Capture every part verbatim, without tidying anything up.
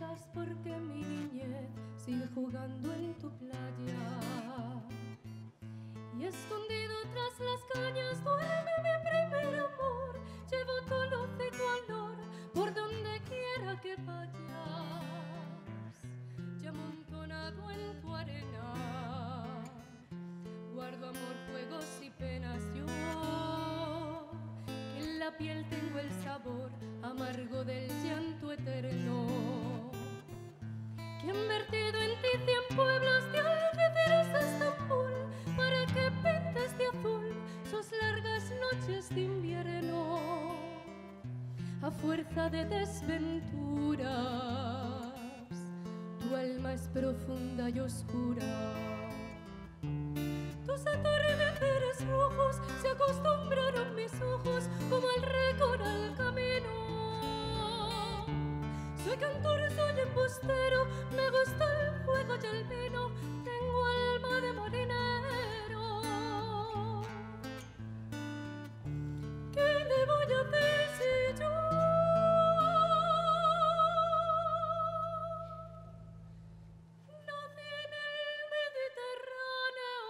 marchas porque mi niñez sigue jugando en tu playa. Y escondido tras las cañas duerme mi primer amor. Llevo tu luz y tu olor por donde quiera que vayas. Ya amontonado en tu arena guardo amor, juegos y penas. Yo que en la piel tengo el sabor amargo del llanto eterno. Que han vertido en ti cien pueblos de Algeciras a Estambul para que pintes de azul sus largas noches de invierno. A fuerza de desventuras, tu alma es profunda y oscura. Tus atardeceres rojos se acostumbraron mis ojos como al récord al camino. Soy cantor, soy embustero, me gusta el juego y el vino, tengo alma de molinero. ¿Qué le voy a hacer si yo nací en el Mediterráneo?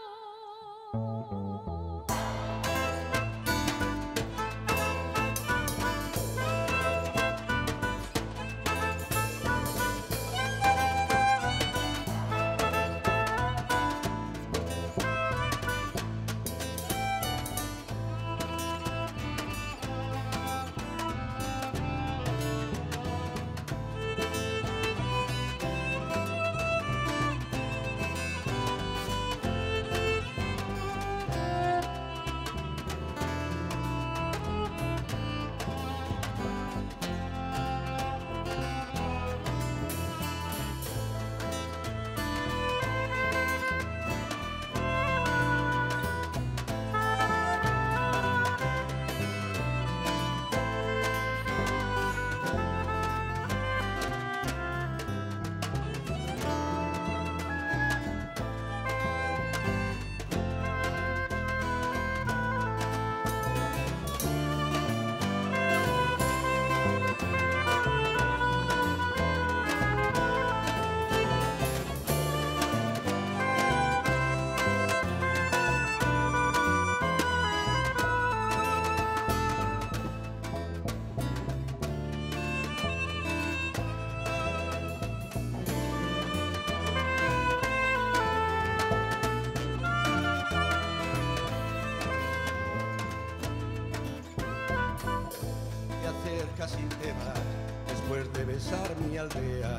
Casi te vas después de besar mi aldea.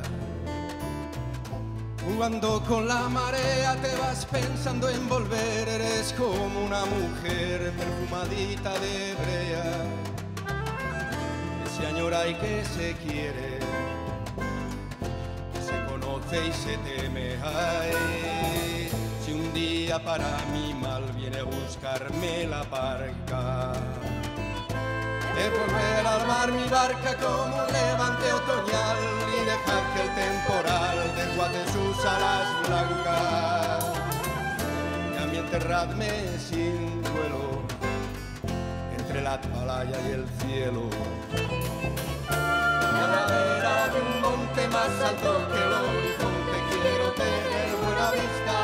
Jugando con la marea te vas pensando en volver. Eres como una mujer perfumadita de brea, que se añora y que se quiere, que se conoce y se teme. Ay, si un día para mi mal viene a buscarme la barca, de volver a armar mi barca como un levante otoñal y dejar que el temporal desguace sus alas blancas. Y a mí enterradme sin duelo entre la atalaya y el cielo. Y a la vera de un monte más alto que el horizonte quiero tener buena vista.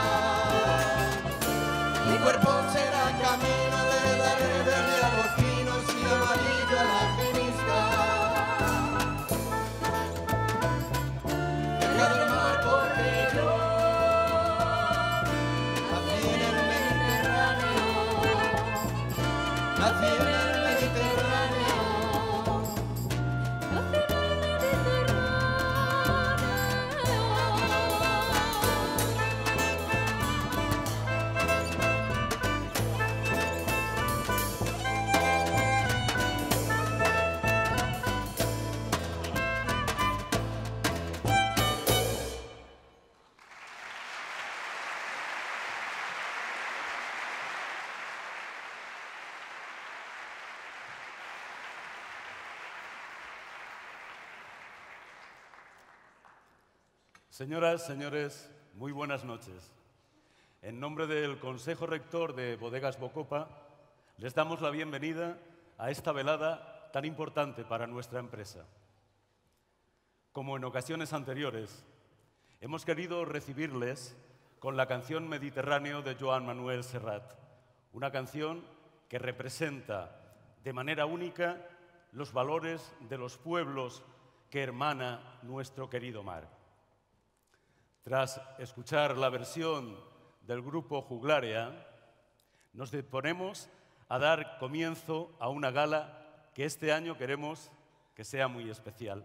Mi cuerpo será camino, le daré verde a los pinos y amarillo a la genista. Cerca del mar porque yo nací en el Mediterráneo, nací en el Mediterráneo, Nací en el Mediterráneo. Señoras, señores, muy buenas noches. En nombre del Consejo Rector de Bodegas Bocopa, les damos la bienvenida a esta velada tan importante para nuestra empresa. Como en ocasiones anteriores, hemos querido recibirles con la canción Mediterráneo de Joan Manuel Serrat, una canción que representa de manera única los valores de los pueblos que hermana nuestro querido mar. Tras escuchar la versión del grupo Juglaria, nos disponemos a dar comienzo a una gala que este año queremos que sea muy especial.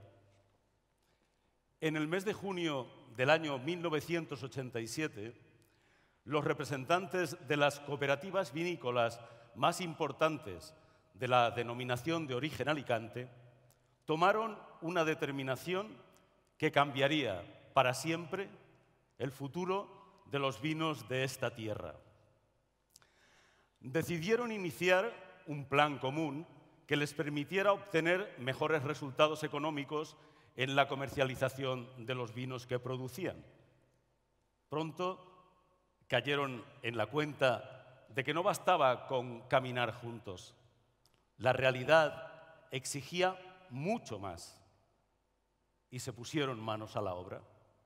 En el mes de junio del año mil novecientos ochenta y siete, los representantes de las cooperativas vinícolas más importantes de la denominación de origen Alicante tomaron una determinación que cambiaría para siempre el futuro de los vinos de esta tierra. Decidieron iniciar un plan común que les permitiera obtener mejores resultados económicos en la comercialización de los vinos que producían. Pronto cayeron en la cuenta de que no bastaba con caminar juntos. La realidad exigía mucho más y se pusieron manos a la obra.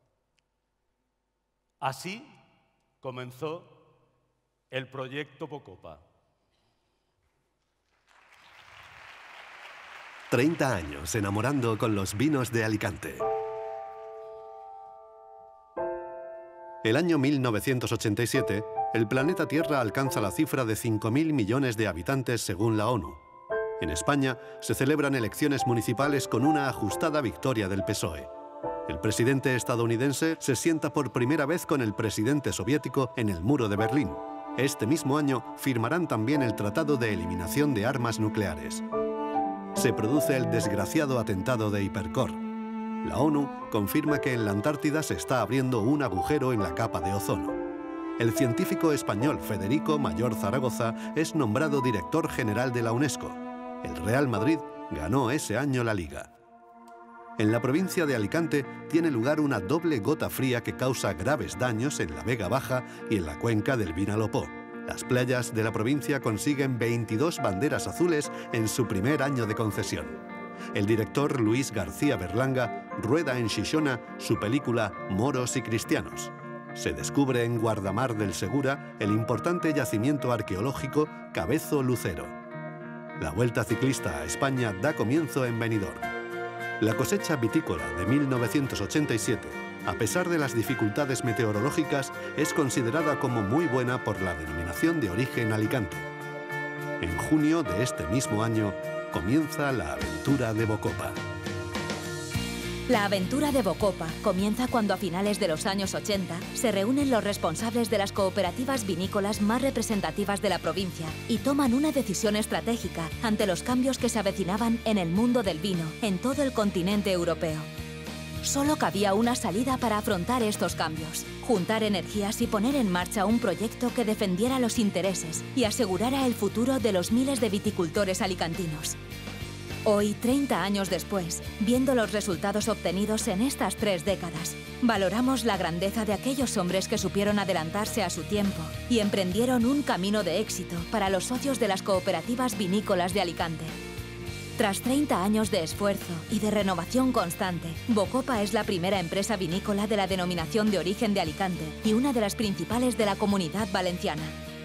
Así comenzó el proyecto Bocopa. treinta años enamorando con los vinos de Alicante. El año mil novecientos ochenta y siete, el planeta Tierra alcanza la cifra de cinco mil millones de habitantes según la ONU. En España se celebran elecciones municipales con una ajustada victoria del P S O E. El presidente estadounidense se sienta por primera vez con el presidente soviético en el muro de Berlín. Este mismo año firmarán también el Tratado de Eliminación de Armas Nucleares. Se produce el desgraciado atentado de Hipercor. La ONU confirma que en la Antártida se está abriendo un agujero en la capa de ozono. El científico español Federico Mayor Zaragoza es nombrado director general de la UNESCO. El Real Madrid ganó ese año la Liga. En la provincia de Alicante tiene lugar una doble gota fría que causa graves daños en la Vega Baja y en la cuenca del Vinalopó. Las playas de la provincia consiguen veintidós banderas azules en su primer año de concesión. El director Luis García Berlanga rueda en Xixona su película Moros y Cristianos. Se descubre en Guardamar del Segura el importante yacimiento arqueológico Cabezo Lucero. La Vuelta Ciclista a España da comienzo en Benidorm. La cosecha vitícola de mil novecientos ochenta y siete, a pesar de las dificultades meteorológicas, es considerada como muy buena por la denominación de origen Alicante. En junio de este mismo año comienza la aventura de Bocopa. La aventura de Bocopa comienza cuando a finales de los años ochenta se reúnen los responsables de las cooperativas vinícolas más representativas de la provincia y toman una decisión estratégica ante los cambios que se avecinaban en el mundo del vino en todo el continente europeo. Solo cabía una salida para afrontar estos cambios: juntar energías y poner en marcha un proyecto que defendiera los intereses y asegurara el futuro de los miles de viticultores alicantinos. Hoy, treinta años después, viendo los resultados obtenidos en estas tres décadas, valoramos la grandeza de aquellos hombres que supieron adelantarse a su tiempo y emprendieron un camino de éxito para los socios de las cooperativas vinícolas de Alicante. Tras treinta años de esfuerzo y de renovación constante, Bocopa es la primera empresa vinícola de la denominación de origen de Alicante y una de las principales de la Comunidad Valenciana.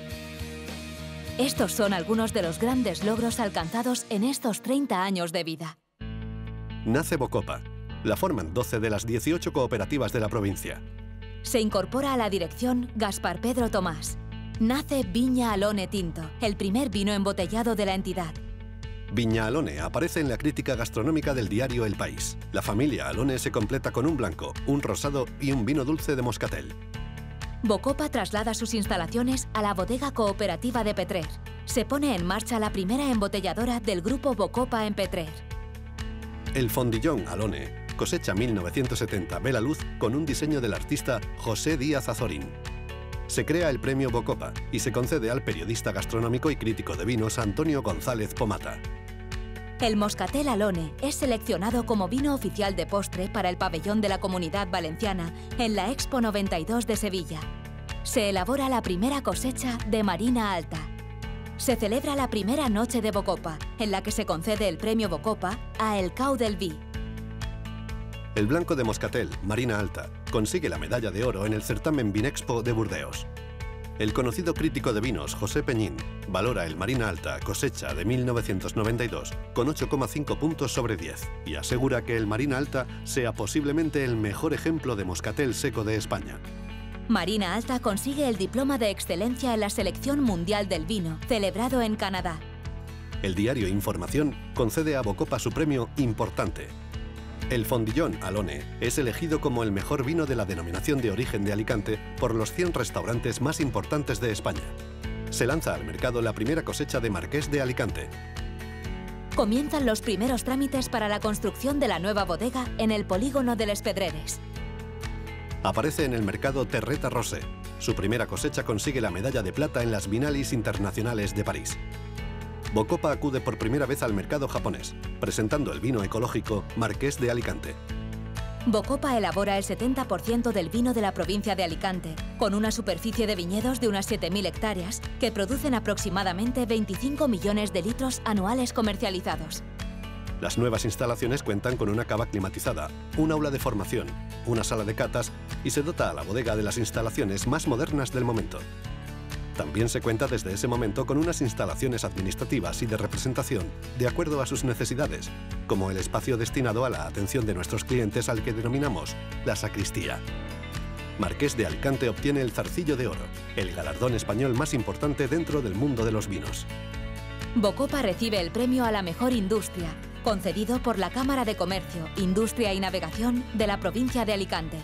Estos son algunos de los grandes logros alcanzados en estos treinta años de vida. Nace Bocopa. La forman doce de las dieciocho cooperativas de la provincia. Se incorpora a la dirección Gaspar Pedro Tomás. Nace Viña Alone Tinto, el primer vino embotellado de la entidad. Viña Alone aparece en la crítica gastronómica del diario El País. La familia Alone se completa con un blanco, un rosado y un vino dulce de moscatel. Bocopa traslada sus instalaciones a la bodega cooperativa de Petrer. Se pone en marcha la primera embotelladora del grupo Bocopa en Petrer. El fondillón Alone cosecha mil novecientos setenta ve la luz con un diseño del artista José Díaz Azorín. Se crea el premio Bocopa y se concede al periodista gastronómico y crítico de vinos Antonio González Pomata. El Moscatel Alone es seleccionado como vino oficial de postre para el pabellón de la Comunidad Valenciana en la Expo noventa y dos de Sevilla. Se elabora la primera cosecha de Marina Alta. Se celebra la primera noche de Bocopa, en la que se concede el premio Bocopa a El Cau del Vi. El blanco de Moscatel, Marina Alta, consigue la medalla de oro en el certamen Vinexpo de Burdeos. El conocido crítico de vinos, José Peñín, valora el Marina Alta cosecha de mil novecientos noventa y dos con ocho coma cinco puntos sobre diez y asegura que el Marina Alta sea posiblemente el mejor ejemplo de moscatel seco de España. Marina Alta consigue el diploma de excelencia en la Selección Mundial del Vino, celebrado en Canadá. El diario Información concede a Bocopa su premio Importante. El Fondillón Alone es elegido como el mejor vino de la denominación de origen de Alicante por los cien restaurantes más importantes de España. Se lanza al mercado la primera cosecha de Marqués de Alicante. Comienzan los primeros trámites para la construcción de la nueva bodega en el polígono de Les Pedreres. Aparece en el mercado Terreta Rosé. Su primera cosecha consigue la medalla de plata en las Bienales Internacionales de París. Bocopa acude por primera vez al mercado japonés, presentando el vino ecológico Marqués de Alicante. Bocopa elabora el setenta por ciento del vino de la provincia de Alicante, con una superficie de viñedos de unas siete mil hectáreas que producen aproximadamente veinticinco millones de litros anuales comercializados. Las nuevas instalaciones cuentan con una cava climatizada, un aula de formación, una sala de catas y se dota a la bodega de las instalaciones más modernas del momento. También se cuenta desde ese momento con unas instalaciones administrativas y de representación de acuerdo a sus necesidades, como el espacio destinado a la atención de nuestros clientes al que denominamos la sacristía. Marqués de Alicante obtiene el Zarcillo de Oro, el galardón español más importante dentro del mundo de los vinos. Bocopa recibe el premio a la mejor industria, concedido por la Cámara de Comercio, Industria y Navegación de la provincia de Alicante.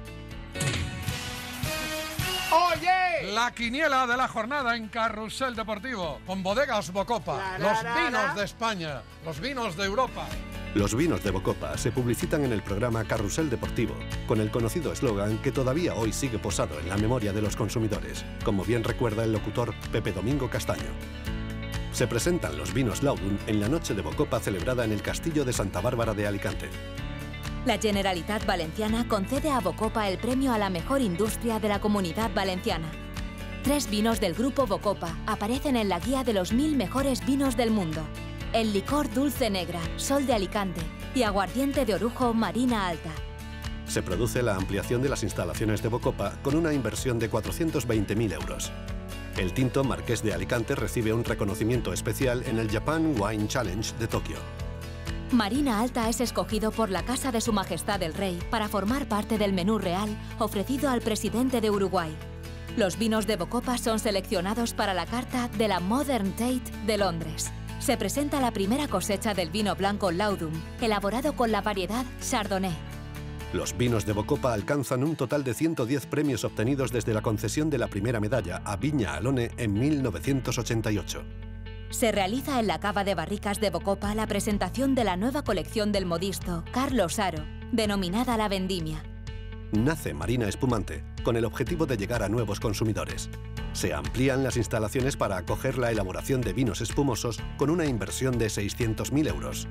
¡Oye! La quiniela de la jornada en Carrusel Deportivo, con Bodegas Bocopa, los vinos de España, los vinos de Europa. Los vinos de Bocopa se publicitan en el programa Carrusel Deportivo, con el conocido eslogan que todavía hoy sigue posado en la memoria de los consumidores, como bien recuerda el locutor Pepe Domingo Castaño. Se presentan los vinos Laudun en la noche de Bocopa celebrada en el Castillo de Santa Bárbara de Alicante. La Generalitat Valenciana concede a Bocopa el premio a la mejor industria de la Comunidad Valenciana. Tres vinos del grupo Bocopa aparecen en la guía de los mil mejores vinos del mundo. El licor Dulce Negra, Sol de Alicante y aguardiente de orujo Marina Alta. Se produce la ampliación de las instalaciones de Bocopa con una inversión de cuatrocientos veinte mil euros. El tinto Marqués de Alicante recibe un reconocimiento especial en el Japan Wine Challenge de Tokio. Marina Alta es escogido por la Casa de Su Majestad el Rey para formar parte del menú real ofrecido al presidente de Uruguay. Los vinos de Bocopa son seleccionados para la carta de la Modern Tate de Londres. Se presenta la primera cosecha del vino blanco Laudum, elaborado con la variedad Chardonnay. Los vinos de Bocopa alcanzan un total de ciento diez premios obtenidos desde la concesión de la primera medalla a Viña Alone en mil novecientos ochenta y ocho. Se realiza en la cava de barricas de Bocopa la presentación de la nueva colección del modisto Carlos Haro, denominada La Vendimia. Nace Marina Espumante, con el objetivo de llegar a nuevos consumidores. Se amplían las instalaciones para acoger la elaboración de vinos espumosos con una inversión de seiscientos mil euros.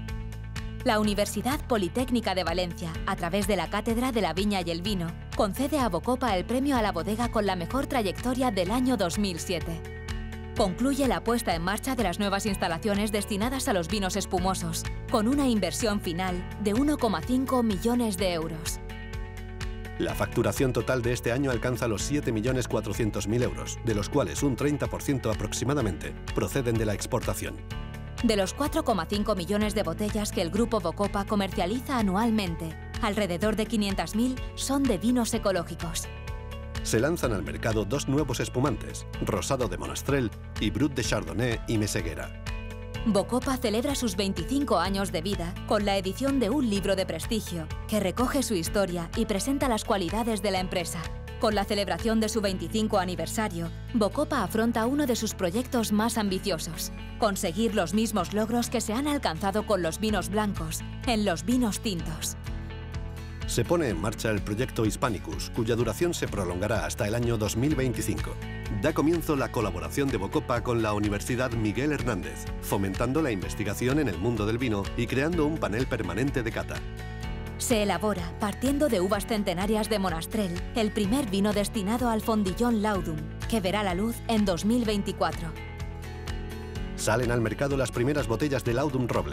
La Universidad Politécnica de Valencia, a través de la Cátedra de la Viña y el Vino, concede a Bocopa el premio a la bodega con la mejor trayectoria del año dos mil siete. Concluye la puesta en marcha de las nuevas instalaciones destinadas a los vinos espumosos, con una inversión final de uno coma cinco millones de euros. La facturación total de este año alcanza los siete millones cuatrocientos mil euros, de los cuales un treinta por ciento aproximadamente proceden de la exportación. De los cuatro coma cinco millones de botellas que el grupo Bocopa comercializa anualmente, alrededor de quinientas mil son de vinos ecológicos. Se lanzan al mercado dos nuevos espumantes, Rosado de Monastrell y Brut de Chardonnay y Meseguera. Bocopa celebra sus veinticinco años de vida con la edición de un libro de prestigio que recoge su historia y presenta las cualidades de la empresa. Con la celebración de su veinticinco aniversario, Bocopa afronta uno de sus proyectos más ambiciosos: conseguir los mismos logros que se han alcanzado con los vinos blancos en los vinos tintos. Se pone en marcha el proyecto Hispanicus, cuya duración se prolongará hasta el año dos mil veinticinco. Da comienzo la colaboración de Bocopa con la Universidad Miguel Hernández, fomentando la investigación en el mundo del vino y creando un panel permanente de cata. Se elabora, partiendo de uvas centenarias de Monastrell, el primer vino destinado al Fondillón Laudum, que verá la luz en dos mil veinticuatro. Salen al mercado las primeras botellas de Laudum Roble.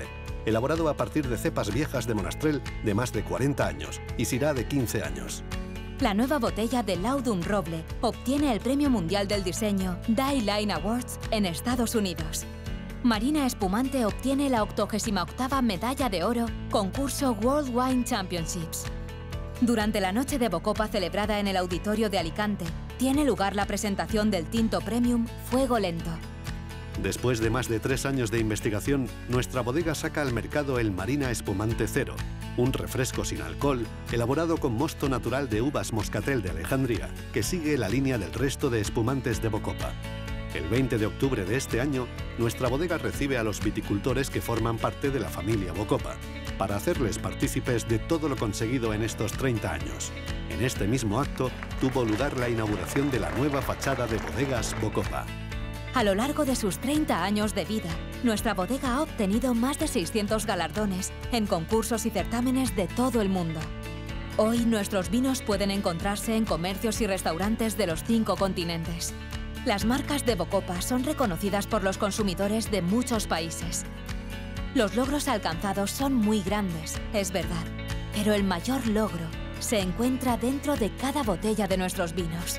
elaborado a partir de cepas viejas de Monastrell de más de cuarenta años y Syrah de quince años. La nueva botella de Laudum Roble obtiene el Premio Mundial del Diseño Die Line Awards en Estados Unidos. Marina Espumante obtiene la octogésima octava Medalla de Oro, concurso World Wine Championships. Durante la noche de Bocopa celebrada en el Auditorio de Alicante, tiene lugar la presentación del tinto premium Fuego Lento. Después de más de tres años de investigación, nuestra bodega saca al mercado el Marina Espumante Cero, un refresco sin alcohol elaborado con mosto natural de uvas Moscatel de Alejandría, que sigue la línea del resto de espumantes de Bocopa. El veinte de octubre de este año, nuestra bodega recibe a los viticultores que forman parte de la familia Bocopa, para hacerles partícipes de todo lo conseguido en estos treinta años. En este mismo acto tuvo lugar la inauguración de la nueva fachada de Bodegas Bocopa. A lo largo de sus treinta años de vida, nuestra bodega ha obtenido más de seiscientos galardones en concursos y certámenes de todo el mundo. Hoy nuestros vinos pueden encontrarse en comercios y restaurantes de los cinco continentes. Las marcas de Bocopa son reconocidas por los consumidores de muchos países. Los logros alcanzados son muy grandes, es verdad, pero el mayor logro se encuentra dentro de cada botella de nuestros vinos.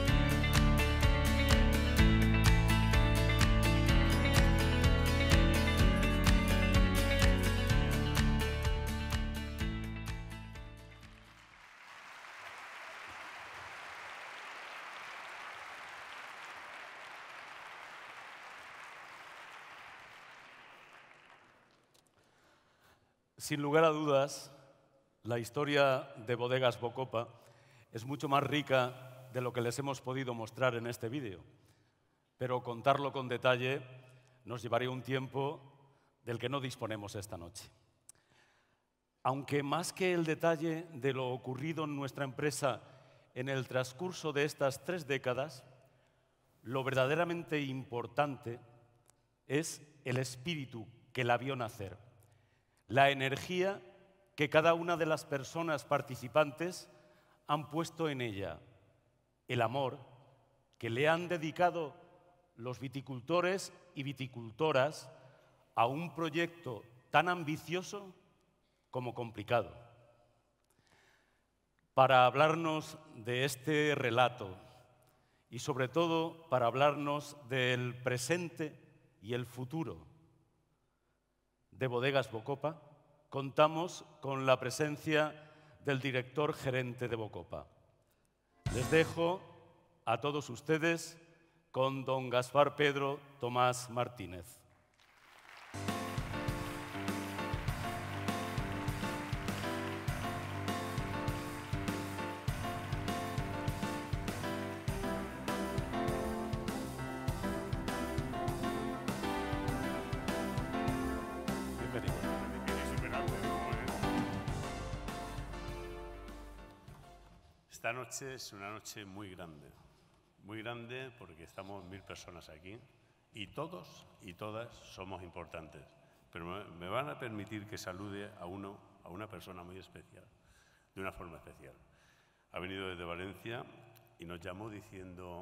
Sin lugar a dudas, la historia de Bodegas Bocopa es mucho más rica de lo que les hemos podido mostrar en este vídeo, pero contarlo con detalle nos llevaría un tiempo del que no disponemos esta noche. Aunque más que el detalle de lo ocurrido en nuestra empresa en el transcurso de estas tres décadas, lo verdaderamente importante es el espíritu que la vio nacer. La energía que cada una de las personas participantes han puesto en ella, el amor que le han dedicado los viticultores y viticultoras a un proyecto tan ambicioso como complicado. Para hablarnos de este relato y sobre todo para hablarnos del presente y el futuro de Bodegas Bocopa, contamos con la presencia del director gerente de Bocopa. Les dejo a todos ustedes con don Gaspar Pedro Tomás Martínez. Esta noche es una noche muy grande, muy grande porque estamos mil personas aquí y todos y todas somos importantes. Pero me van a permitir que salude a, uno, a una persona muy especial, de una forma especial. Ha venido desde Valencia y nos llamó diciendo: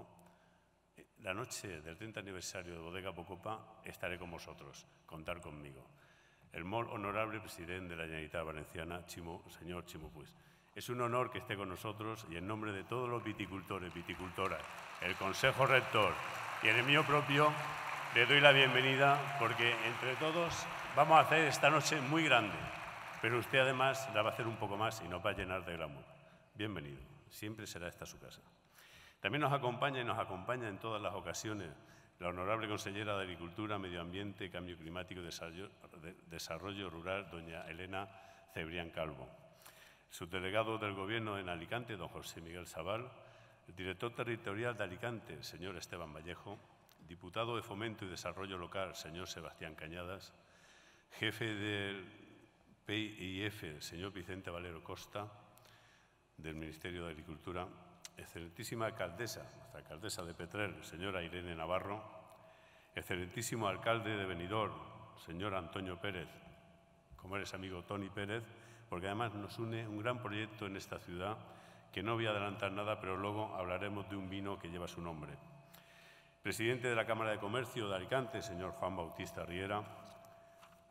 la noche del treinta aniversario de Bodega Bocopa estaré con vosotros, contar conmigo. El molt honorable presidente de la Generalitat Valenciana, Ximo, señor Ximo Puig. Es un honor que esté con nosotros y en nombre de todos los viticultores, viticultoras, el Consejo Rector y en el mío propio, le doy la bienvenida porque entre todos vamos a hacer esta noche muy grande, pero usted además la va a hacer un poco más y nos va a llenar de glamour. Bienvenido, siempre será esta su casa. También nos acompaña y nos acompaña en todas las ocasiones la honorable consellera de Agricultura, Medio Ambiente, Cambio Climático y Desarrollo, Desarrollo Rural, doña Elena Cebrián Calvo. Subdelegado del Gobierno en Alicante, don José Miguel Sabal, el director territorial de Alicante, señor Esteban Vallejo, diputado de Fomento y Desarrollo Local, señor Sebastián Cañadas, jefe del P I F, señor Vicente Valero Costa, del Ministerio de Agricultura, excelentísima alcaldesa, nuestra alcaldesa de Petrer, señora Irene Navarro, excelentísimo alcalde de Benidorm, señor Antonio Pérez, como eres amigo Tony Pérez, porque además nos une un gran proyecto en esta ciudad, que no voy a adelantar nada, pero luego hablaremos de un vino que lleva su nombre. Presidente de la Cámara de Comercio de Alicante, señor Juan Bautista Riera,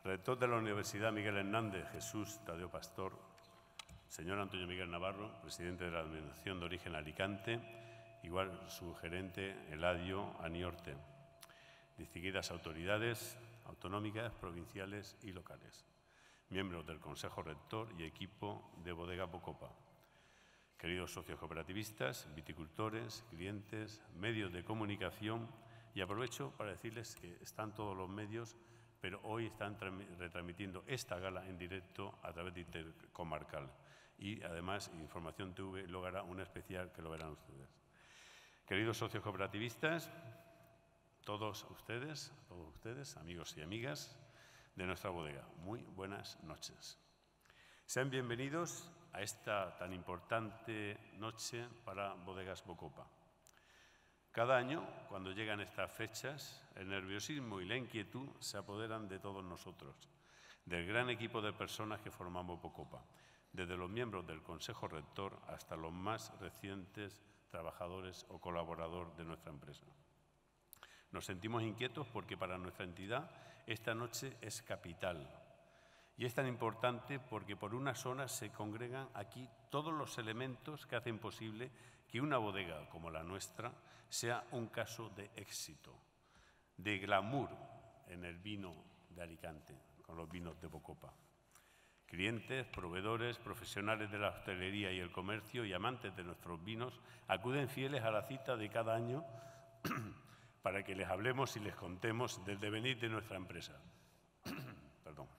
rector de la Universidad Miguel Hernández, Jesús Tadeo Pastor, señor Antonio Miguel Navarro, presidente de la Administración de Origen Alicante, igual su gerente Eladio Aniorte, distinguidas autoridades autonómicas, provinciales y locales, miembros del Consejo Rector y equipo de Bodega Bocopa, queridos socios cooperativistas, viticultores, clientes, medios de comunicación, y aprovecho para decirles que están todos los medios, pero hoy están retransmitiendo esta gala en directo a través de Intercomarcal. Y además, Información T V luego hará un especial que lo verán ustedes. Queridos socios cooperativistas, todos ustedes, todos ustedes, amigos y amigas de nuestra bodega, muy buenas noches. Sean bienvenidos a esta tan importante noche para Bodegas Bocopa. Cada año, cuando llegan estas fechas, el nerviosismo y la inquietud se apoderan de todos nosotros, del gran equipo de personas que formamos Bocopa, desde los miembros del Consejo Rector hasta los más recientes trabajadores o colaboradores de nuestra empresa. Nos sentimos inquietos porque para nuestra entidad esta noche es capital. Y es tan importante porque por una zona se congregan aquí todos los elementos que hacen posible que una bodega como la nuestra sea un caso de éxito, de glamour en el vino de Alicante, con los vinos de Bocopa. Clientes, proveedores, profesionales de la hostelería y el comercio y amantes de nuestros vinos acuden fieles a la cita de cada año para que les hablemos y les contemos del devenir de nuestra empresa. Perdón.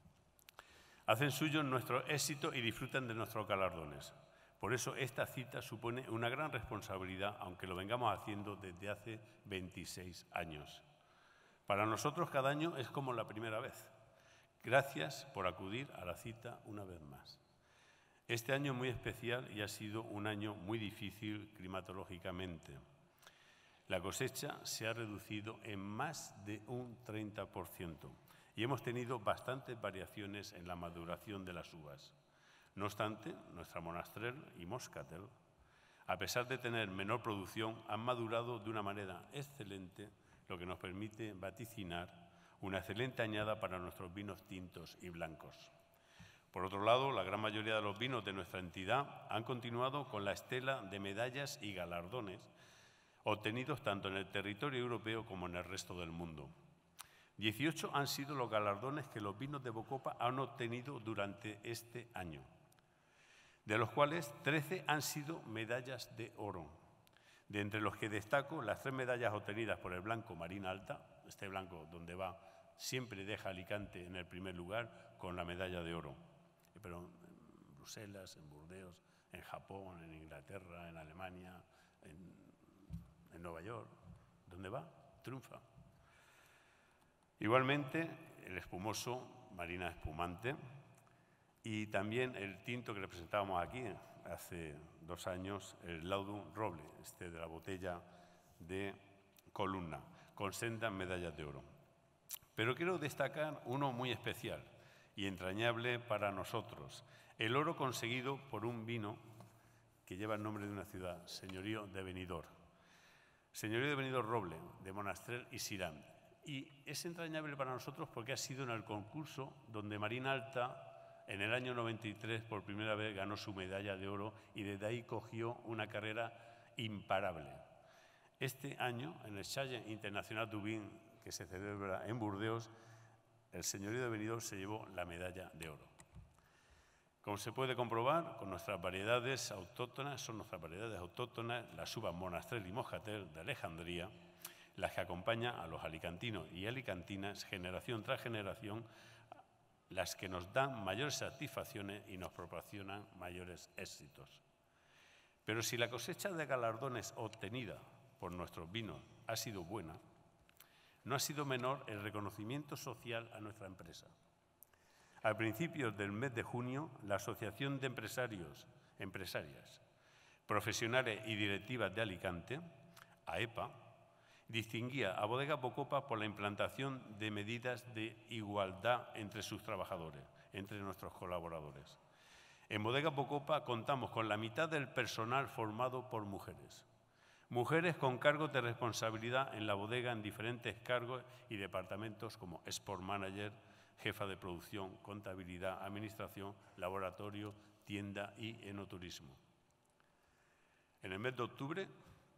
Hacen suyo nuestro éxito y disfrutan de nuestros galardones. Por eso esta cita supone una gran responsabilidad, aunque lo vengamos haciendo desde hace veintiséis años. Para nosotros cada año es como la primera vez. Gracias por acudir a la cita una vez más. Este año es muy especial y ha sido un año muy difícil climatológicamente. La cosecha se ha reducido en más de un treinta por ciento y hemos tenido bastantes variaciones en la maduración de las uvas. No obstante, nuestra Monastrell y Moscatel, a pesar de tener menor producción, han madurado de una manera excelente, lo que nos permite vaticinar una excelente añada para nuestros vinos tintos y blancos. Por otro lado, la gran mayoría de los vinos de nuestra entidad han continuado con la estela de medallas y galardones obtenidos tanto en el territorio europeo como en el resto del mundo. dieciocho han sido los galardones que los vinos de Bocopa han obtenido durante este año, de los cuales trece han sido medallas de oro, de entre los que destaco las tres medallas obtenidas por el blanco Marina Alta, este blanco donde va siempre deja Alicante en el primer lugar con la medalla de oro, pero en Bruselas, en Burdeos, en Japón, en Inglaterra, en Alemania, en, en Nueva York, donde va, triunfa. Igualmente, el espumoso Marina Espumante y también el tinto que le presentábamos aquí hace dos años, el Laudum Roble, este de la botella de Columna, con sendas medallas de oro. Pero quiero destacar uno muy especial y entrañable para nosotros, el oro conseguido por un vino que lleva el nombre de una ciudad, Señorío de Benidorm. Señorío de Benidorm Roble, de Monastrell y Syrah. Y es entrañable para nosotros porque ha sido en el concurso donde Marina Alta, en el año noventa y tres, por primera vez ganó su medalla de oro y desde ahí cogió una carrera imparable. Este año, en el Challenge International du Vin, que se celebra en Burdeos, el Señorío de Benidorm se llevó la medalla de oro. Como se puede comprobar, con nuestras variedades autóctonas, son nuestras variedades autóctonas, las uvas Monastrell y Moscatel de Alejandría, las que acompañan a los alicantinos y alicantinas, generación tras generación, las que nos dan mayores satisfacciones y nos proporcionan mayores éxitos. Pero si la cosecha de galardones obtenida por nuestros vinos ha sido buena, no ha sido menor el reconocimiento social a nuestra empresa. A principios del mes de junio, la Asociación de Empresarios, Empresarias, Profesionales y Directivas de Alicante, A E P A, distinguía a Bodega Bocopa por la implantación de medidas de igualdad entre sus trabajadores, entre nuestros colaboradores. En Bodega Bocopa contamos con la mitad del personal formado por mujeres. Mujeres con cargos de responsabilidad en la bodega en diferentes cargos y departamentos como Export Manager, jefa de producción, contabilidad, administración, laboratorio, tienda y enoturismo. En el mes de octubre,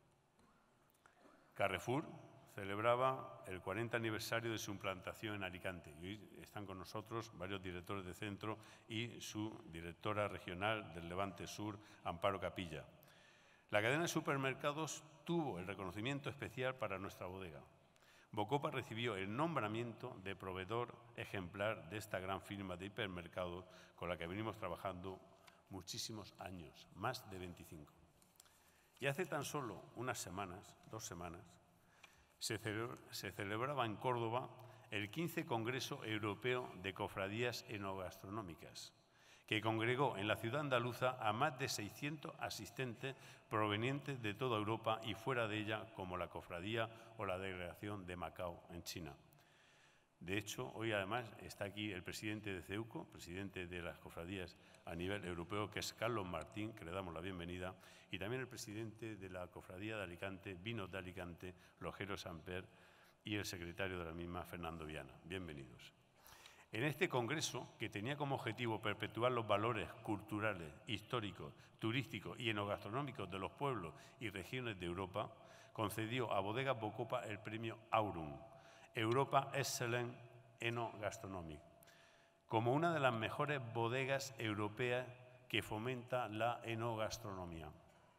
Carrefour celebraba el cuarenta aniversario de su implantación en Alicante. Y hoy están con nosotros varios directores de centro y su directora regional del Levante Sur, Amparo Capilla. La cadena de supermercados tuvo el reconocimiento especial para nuestra bodega. Bocopa recibió el nombramiento de proveedor ejemplar de esta gran firma de hipermercados con la que venimos trabajando muchísimos años, más de veinticinco. Y hace tan solo unas semanas, dos semanas, se, celebra, se celebraba en Córdoba el quince Congreso Europeo de Cofradías Enogastronómicas, que congregó en la ciudad andaluza a más de seiscientos asistentes provenientes de toda Europa y fuera de ella, como la cofradía o la delegación de Macao en China. De hecho, hoy además está aquí el presidente de CEUCO, presidente de las cofradías a nivel europeo, que es Carlos Martín, que le damos la bienvenida, y también el presidente de la cofradía de Alicante, Vinos de Alicante, Lojero Samper, y el secretario de la misma, Fernando Viana. Bienvenidos. En este congreso, que tenía como objetivo perpetuar los valores culturales, históricos, turísticos y enogastronómicos de los pueblos y regiones de Europa, concedió a Bodegas Bocopa el premio Aurum, Europa Excellent Enogastronomic, como una de las mejores bodegas europeas que fomenta la enogastronomía.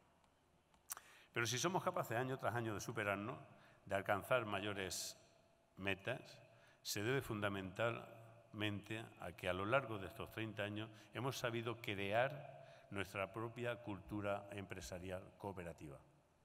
Pero si somos capaces año tras año de superarnos, de alcanzar mayores metas, se debe fundamentalmente a que a lo largo de estos treinta años hemos sabido crear nuestra propia cultura empresarial cooperativa.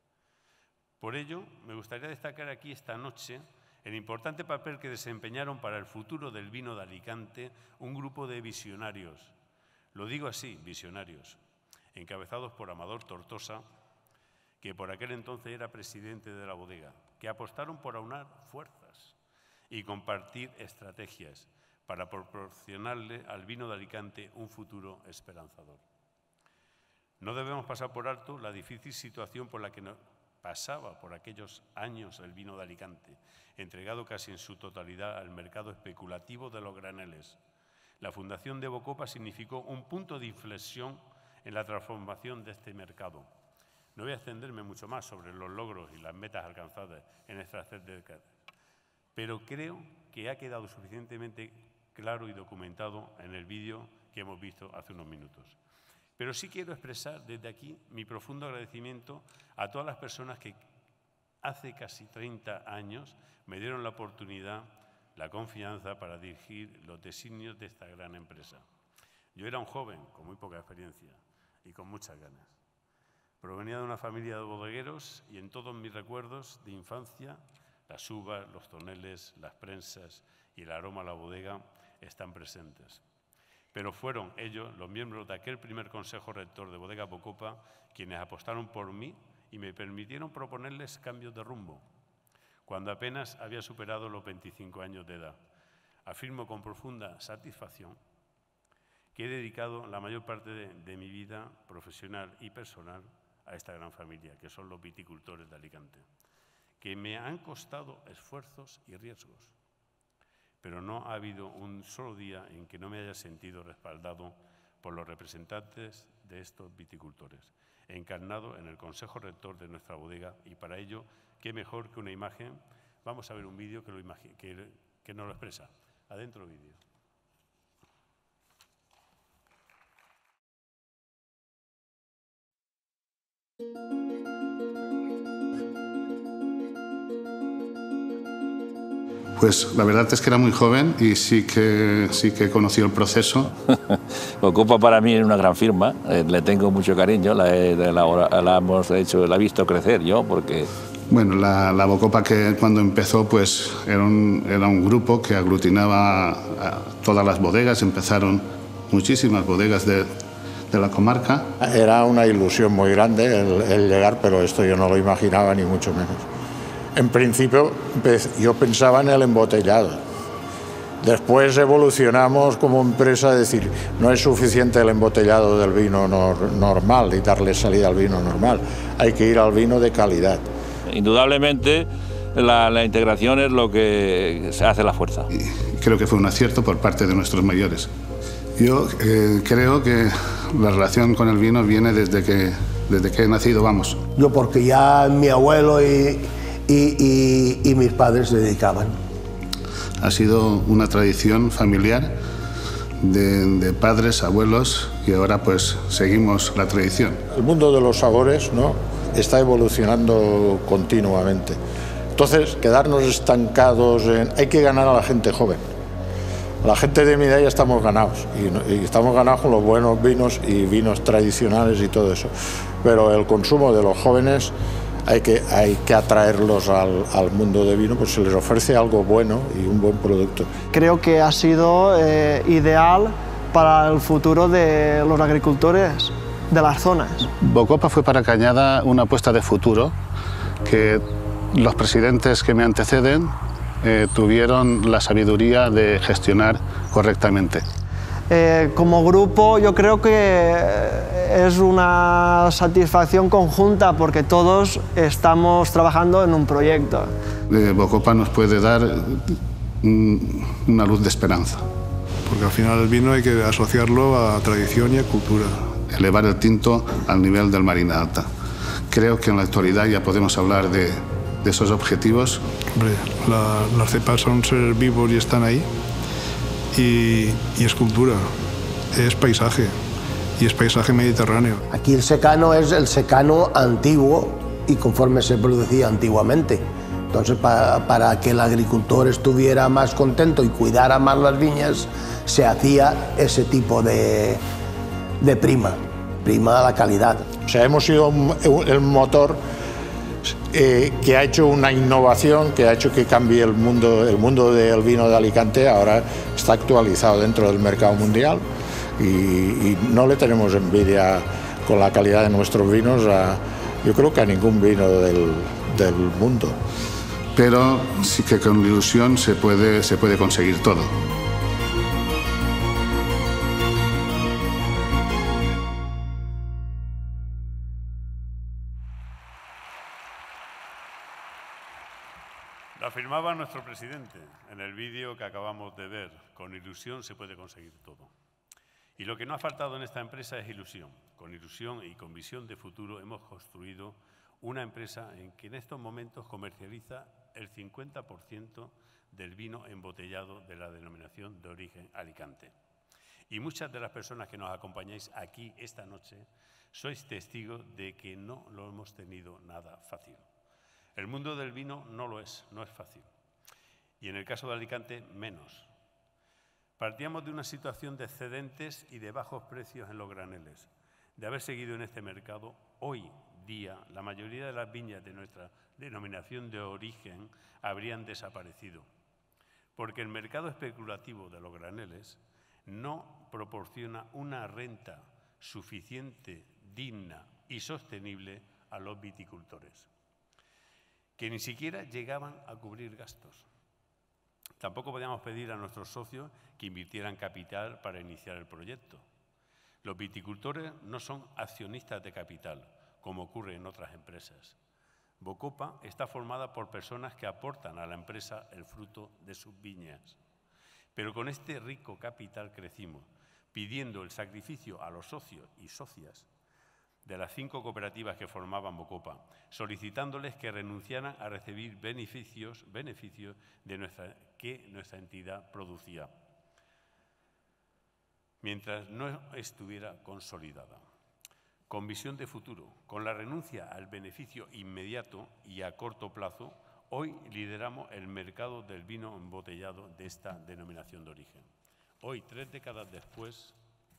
Por ello, me gustaría destacar aquí esta noche el importante papel que desempeñaron para el futuro del vino de Alicante un grupo de visionarios, lo digo así, visionarios, encabezados por Amador Tortosa, que por aquel entonces era presidente de la bodega, que apostaron por aunar fuerzas y compartir estrategias para proporcionarle al vino de Alicante un futuro esperanzador. No debemos pasar por alto la difícil situación por la que nos pasaba por aquellos años el vino de Alicante, entregado casi en su totalidad al mercado especulativo de los graneles. La fundación de Bocopa significó un punto de inflexión en la transformación de este mercado. No voy a extenderme mucho más sobre los logros y las metas alcanzadas en estas tres décadas, pero creo que ha quedado suficientemente claro y documentado en el vídeo que hemos visto hace unos minutos. Pero sí quiero expresar desde aquí mi profundo agradecimiento a todas las personas que hace casi treinta años me dieron la oportunidad, la confianza para dirigir los designios de esta gran empresa. Yo era un joven con muy poca experiencia y con muchas ganas. Provenía de una familia de bodegueros y en todos mis recuerdos de infancia, las uvas, los toneles, las prensas y el aroma a la bodega están presentes. Pero fueron ellos, los miembros de aquel primer Consejo Rector de Bodegas Bocopa, quienes apostaron por mí y me permitieron proponerles cambios de rumbo, cuando apenas había superado los veinticinco años de edad. Afirmo con profunda satisfacción que he dedicado la mayor parte de, de mi vida profesional y personal a esta gran familia, que son los viticultores de Alicante, que me han costado esfuerzos y riesgos, pero no ha habido un solo día en que no me haya sentido respaldado por los representantes de estos viticultores, encarnado en el Consejo Rector de nuestra bodega, y para ello, qué mejor que una imagen. Vamos a ver un vídeo que, lo que, que nos lo expresa. Adentro vídeo. Pues la verdad es que era muy joven y sí que, sí que conocí el proceso. Bocopa para mí es una gran firma, eh, le tengo mucho cariño, la, he, la, la hemos hecho, la he visto crecer yo, porque... Bueno, la, la Bocopa que cuando empezó pues era un, era un grupo que aglutinaba a todas las bodegas, empezaron muchísimas bodegas de, de la comarca. Era una ilusión muy grande el, el llegar, pero esto yo no lo imaginaba ni mucho menos. En principio yo pensaba en el embotellado. Después evolucionamos como empresa a decir, no es suficiente el embotellado del vino nor normal y darle salida al vino normal, hay que ir al vino de calidad. Indudablemente la, la integración es lo que se hace la fuerza. Y creo que fue un acierto por parte de nuestros mayores. Yo eh, creo que la relación con el vino viene desde que, desde que he nacido, vamos. Yo porque ya mi abuelo y, y, y, y mis padres se dedicaban. Ha sido una tradición familiar de, de padres, abuelos, y ahora pues seguimos la tradición. El mundo de los sabores, ¿no?, está evolucionando continuamente. Entonces, quedarnos estancados en... Hay que ganar a la gente joven. La gente de mi edad ya estamos ganados, y, y estamos ganados con los buenos vinos y vinos tradicionales y todo eso. Pero el consumo de los jóvenes hay que, hay que atraerlos al, al mundo de vino, pues se les ofrece algo bueno y un buen producto. Creo que ha sido eh, ideal para el futuro de los agricultores de las zonas. Bocopa fue para Cañada una apuesta de futuro que los presidentes que me anteceden Eh, tuvieron la sabiduría de gestionar correctamente. Eh, como grupo yo creo que es una satisfacción conjunta porque todos estamos trabajando en un proyecto. Eh, Bocopa nos puede dar mm, una luz de esperanza. Porque al final el vino hay que asociarlo a tradición y a cultura. Elevar el tinto al nivel del Marina Alta. Creo que en la actualidad ya podemos hablar de de esos objetivos. Hombre, la, las cepas son seres vivos y están ahí, y, y es cultura, es paisaje, y es paisaje mediterráneo. Aquí el secano es el secano antiguo y conforme se producía antiguamente. Entonces, para, para que el agricultor estuviera más contento y cuidara más las viñas, se hacía ese tipo de, de prima, prima a la calidad. O sea, hemos sido el motor Eh, que ha hecho una innovación, que ha hecho que cambie el mundo, el mundo del vino de Alicante. Ahora está actualizado dentro del mercado mundial y, y no le tenemos envidia con la calidad de nuestros vinos a, yo creo que a ningún vino del, del mundo. Pero sí que con ilusión se puede, se puede conseguir todo. Lo afirmaba nuestro presidente en el vídeo que acabamos de ver. Con ilusión se puede conseguir todo. Y lo que no ha faltado en esta empresa es ilusión. Con ilusión y con visión de futuro hemos construido una empresa en que en estos momentos comercializa el cincuenta por ciento del vino embotellado de la denominación de origen Alicante. Y muchas de las personas que nos acompañáis aquí esta noche sois testigos de que no lo hemos tenido nada fácil. El mundo del vino no lo es, no es fácil. Y en el caso de Alicante, menos. Partíamos de una situación de excedentes y de bajos precios en los graneles. De haber seguido en este mercado, hoy día la mayoría de las viñas de nuestra denominación de origen habrían desaparecido. Porque el mercado especulativo de los graneles no proporciona una renta suficiente, digna y sostenible a los viticultores, que ni siquiera llegaban a cubrir gastos. Tampoco podíamos pedir a nuestros socios que invirtieran capital para iniciar el proyecto. Los viticultores no son accionistas de capital, como ocurre en otras empresas. Bocopa está formada por personas que aportan a la empresa el fruto de sus viñas. Pero con este rico capital crecimos, pidiendo el sacrificio a los socios y socias de las cinco cooperativas que formaban Bocopa, solicitándoles que renunciaran a recibir beneficios, beneficios de nuestra, que nuestra entidad producía, mientras no estuviera consolidada. Con visión de futuro, con la renuncia al beneficio inmediato y a corto plazo, hoy lideramos el mercado del vino embotellado de esta denominación de origen. Hoy, tres décadas después,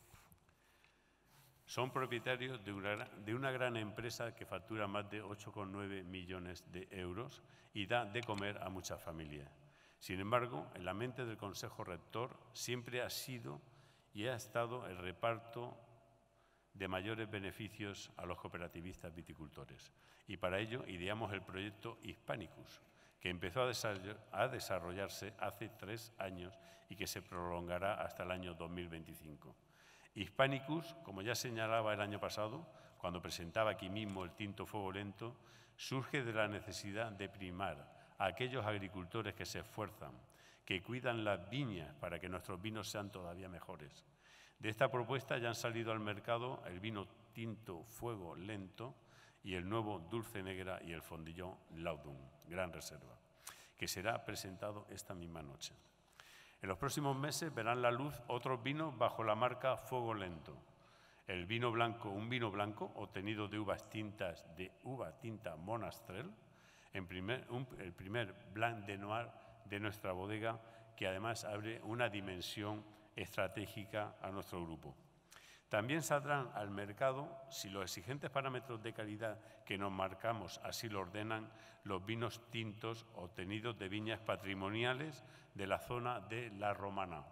son propietarios de una, de una gran empresa que factura más de ocho coma nueve millones de euros y da de comer a muchas familias. Sin embargo, en la mente del Consejo Rector siempre ha sido y ha estado el reparto de mayores beneficios a los cooperativistas viticultores. Y para ello ideamos el proyecto Hispanicus, que empezó a desarrollarse hace tres años y que se prolongará hasta el año dos mil veinticinco. Hispanicus, como ya señalaba el año pasado, cuando presentaba aquí mismo el tinto Fuego Lento, surge de la necesidad de primar a aquellos agricultores que se esfuerzan, que cuidan las viñas para que nuestros vinos sean todavía mejores. De esta propuesta ya han salido al mercado el vino tinto Fuego Lento y el nuevo Dulce Negra y el Fondillón Laudun, Gran Reserva, que será presentado esta misma noche. En los próximos meses verán la luz otros vinos bajo la marca Fuego Lento. El vino blanco, un vino blanco obtenido de uvas tintas de uva tinta Monastrell, en primer, un, el primer Blanc de Noir de nuestra bodega, que además abre una dimensión estratégica a nuestro grupo. También saldrán al mercado, si los exigentes parámetros de calidad que nos marcamos así lo ordenan, los vinos tintos obtenidos de viñas patrimoniales de la zona de La Romana.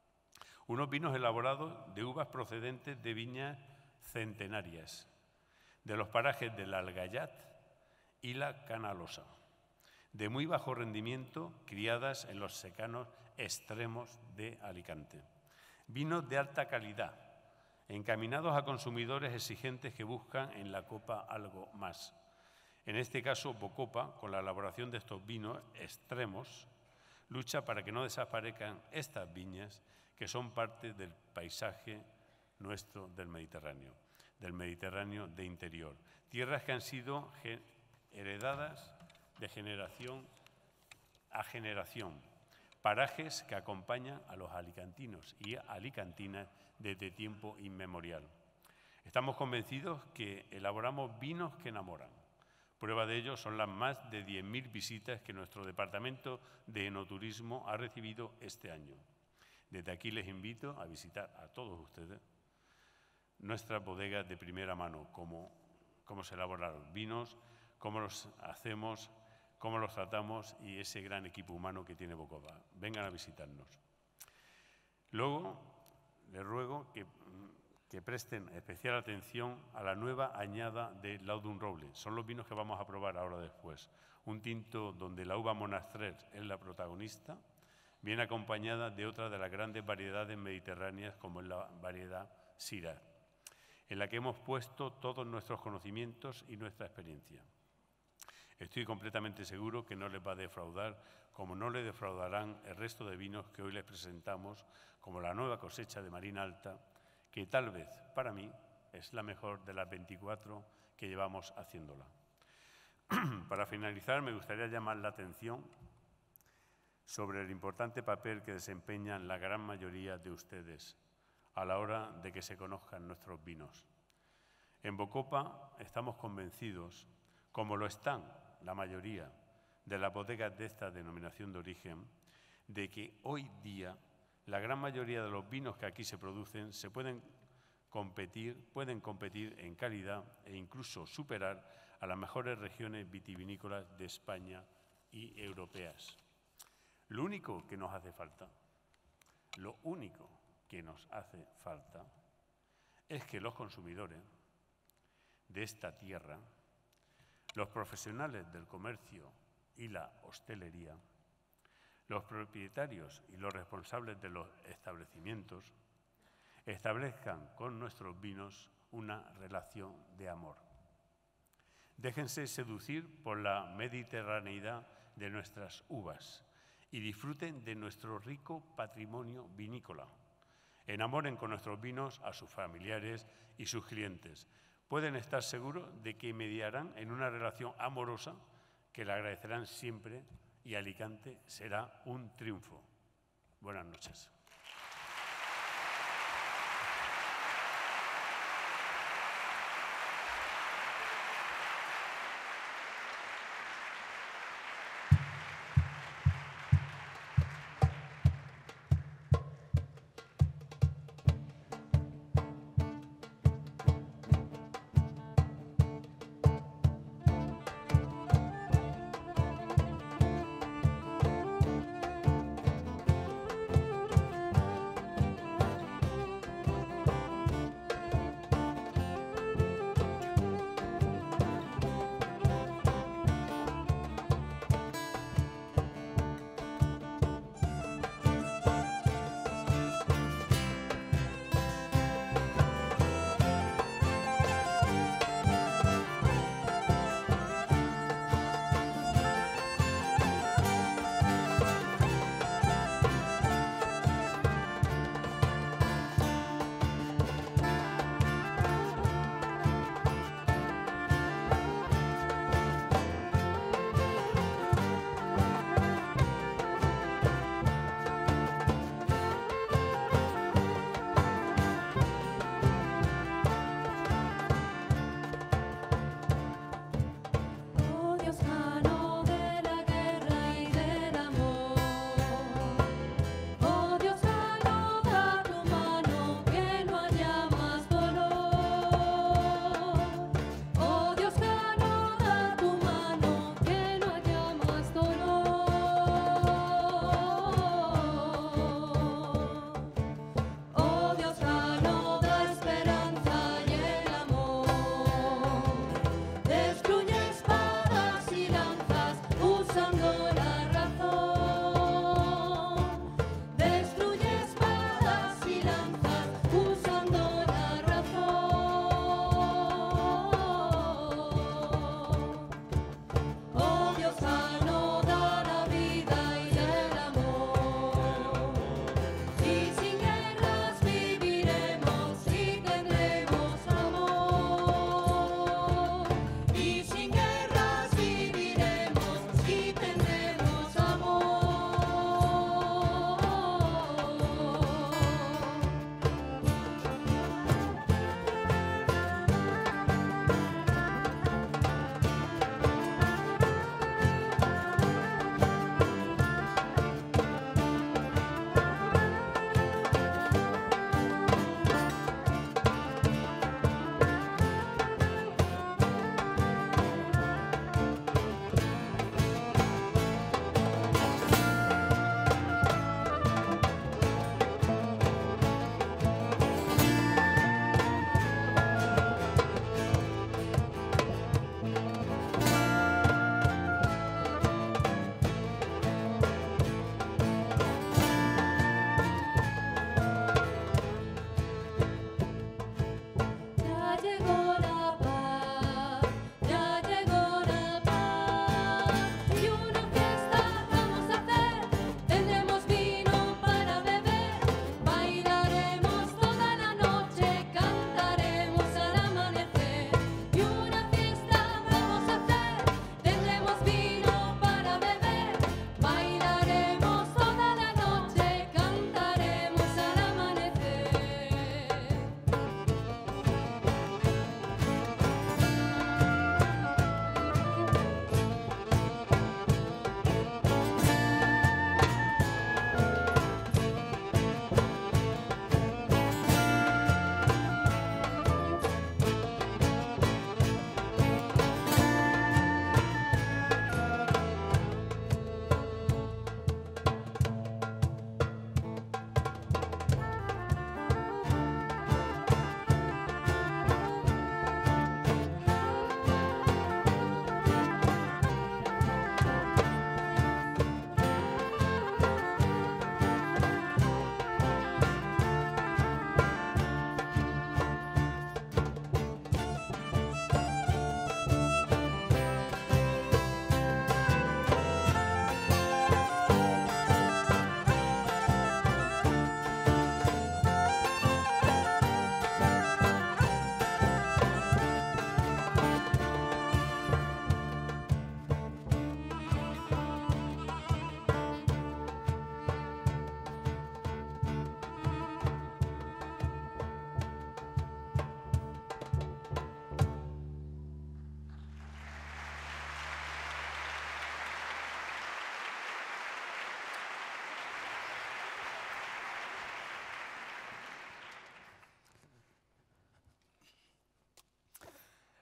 Unos vinos elaborados de uvas procedentes de viñas centenarias, de los parajes del Algayat y la Canalosa, de muy bajo rendimiento, criadas en los secanos extremos de Alicante. Vinos de alta calidad, encaminados a consumidores exigentes que buscan en la copa algo más. En este caso, Bocopa, con la elaboración de estos vinos extremos, lucha para que no desaparezcan estas viñas que son parte del paisaje nuestro del Mediterráneo, del Mediterráneo de interior. Tierras que han sido heredadas de generación a generación, parajes que acompañan a los alicantinos y alicantinas desde tiempo inmemorial. Estamos convencidos que elaboramos vinos que enamoran. Prueba de ello son las más de diez mil visitas que nuestro Departamento de Enoturismo ha recibido este año. Desde aquí les invito a visitar a todos ustedes nuestras bodegas de primera mano, cómo, cómo se elaboran los vinos, cómo los hacemos, cómo los tratamos y ese gran equipo humano que tiene Bocopa. Vengan a visitarnos. Luego, les ruego que, que presten especial atención a la nueva añada de Laudun Roble. Son los vinos que vamos a probar ahora después. Un tinto donde la uva Monastrell es la protagonista, viene acompañada de otra de las grandes variedades mediterráneas como es la variedad Syrah, en la que hemos puesto todos nuestros conocimientos y nuestra experiencia. Estoy completamente seguro que no les va a defraudar, como no le defraudarán el resto de vinos que hoy les presentamos, como la nueva cosecha de Marina Alta, que tal vez, para mí, es la mejor de las veinticuatro que llevamos haciéndola. Para finalizar, me gustaría llamar la atención sobre el importante papel que desempeñan la gran mayoría de ustedes a la hora de que se conozcan nuestros vinos. En Bocopa estamos convencidos, como lo están la mayoría de las bodegas de esta denominación de origen, de que hoy día la gran mayoría de los vinos que aquí se producen se pueden competir, pueden competir en calidad e incluso superar a las mejores regiones vitivinícolas de España y europeas. Lo único que nos hace falta, lo único que nos hace falta es que los consumidores de esta tierra, los profesionales del comercio y la hostelería, los propietarios y los responsables de los establecimientos, establezcan con nuestros vinos una relación de amor. Déjense seducir por la mediterraneidad de nuestras uvas y disfruten de nuestro rico patrimonio vinícola. Enamoren con nuestros vinos a sus familiares y sus clientes. Pueden estar seguros de que mediarán en una relación amorosa que le agradecerán siempre y Alicante será un triunfo. Buenas noches.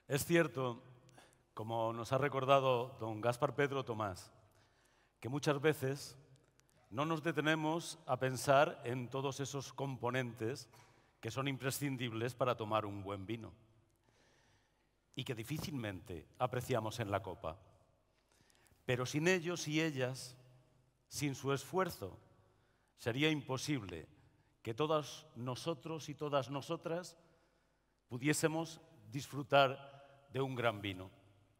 Es cierto, como nos ha recordado don Gaspar Pedro Tomás, que muchas veces no nos detenemos a pensar en todos esos componentes que son imprescindibles para tomar un buen vino y que difícilmente apreciamos en la copa. Pero sin ellos y ellas, sin su esfuerzo, sería imposible que todos nosotros y todas nosotras pudiésemos disfrutar de un gran vino.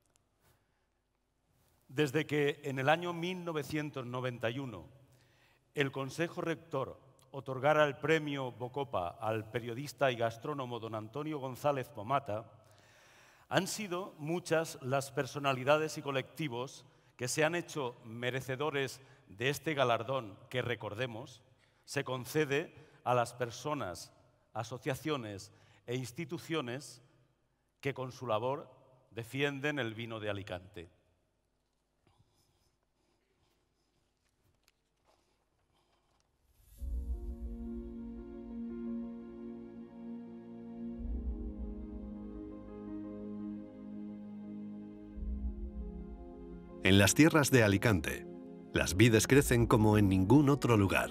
Desde que en el año mil novecientos noventa y uno el Consejo Rector otorgara el premio Bocopa al periodista y gastrónomo don Antonio González Pomata, han sido muchas las personalidades y colectivos que se han hecho merecedores de este galardón que, recordemos, se concede a las personas, asociaciones e instituciones que con su labor defienden el vino de Alicante. En las tierras de Alicante, las vides crecen como en ningún otro lugar.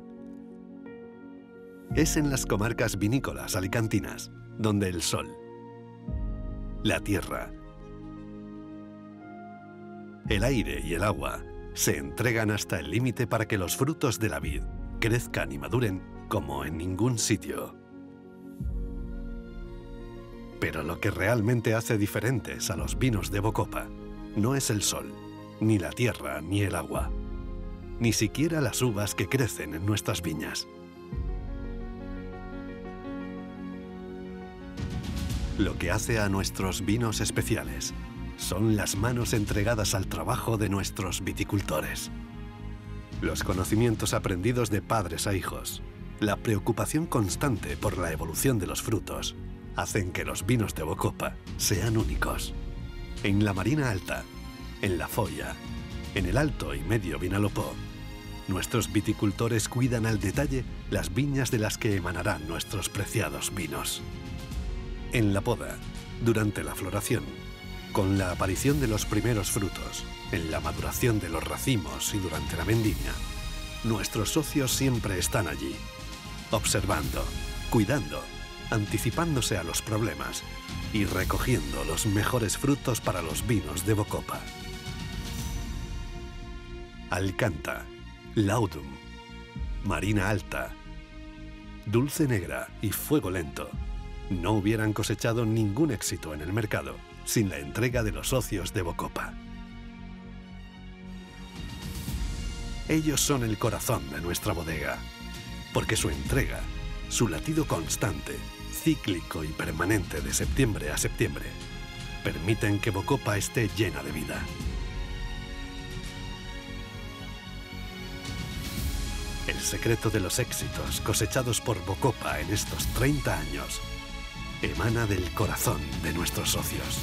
Es en las comarcas vinícolas alicantinas donde el sol, la tierra, el aire y el agua se entregan hasta el límite para que los frutos de la vid crezcan y maduren como en ningún sitio. Pero lo que realmente hace diferentes a los vinos de Bocopa no es el sol, ni la tierra, ni el agua, ni siquiera las uvas que crecen en nuestras viñas. Lo que hace a nuestros vinos especiales son las manos entregadas al trabajo de nuestros viticultores. Los conocimientos aprendidos de padres a hijos, la preocupación constante por la evolución de los frutos, hacen que los vinos de Bocopa sean únicos. En la Marina Alta, en la Foia, en el Alto y Medio Vinalopó, nuestros viticultores cuidan al detalle las viñas de las que emanarán nuestros preciados vinos. En la poda, durante la floración, con la aparición de los primeros frutos, en la maduración de los racimos y durante la vendimia, nuestros socios siempre están allí, observando, cuidando, anticipándose a los problemas y recogiendo los mejores frutos para los vinos de Bocopa. Alcanta, Laudum, Marina Alta, Dulce Negra y Fuego Lento no hubieran cosechado ningún éxito en el mercado sin la entrega de los socios de Bocopa. Ellos son el corazón de nuestra bodega, porque su entrega, su latido constante, cíclico y permanente de septiembre a septiembre, permiten que Bocopa esté llena de vida. El secreto de los éxitos cosechados por Bocopa en estos treinta años emana del corazón de nuestros socios.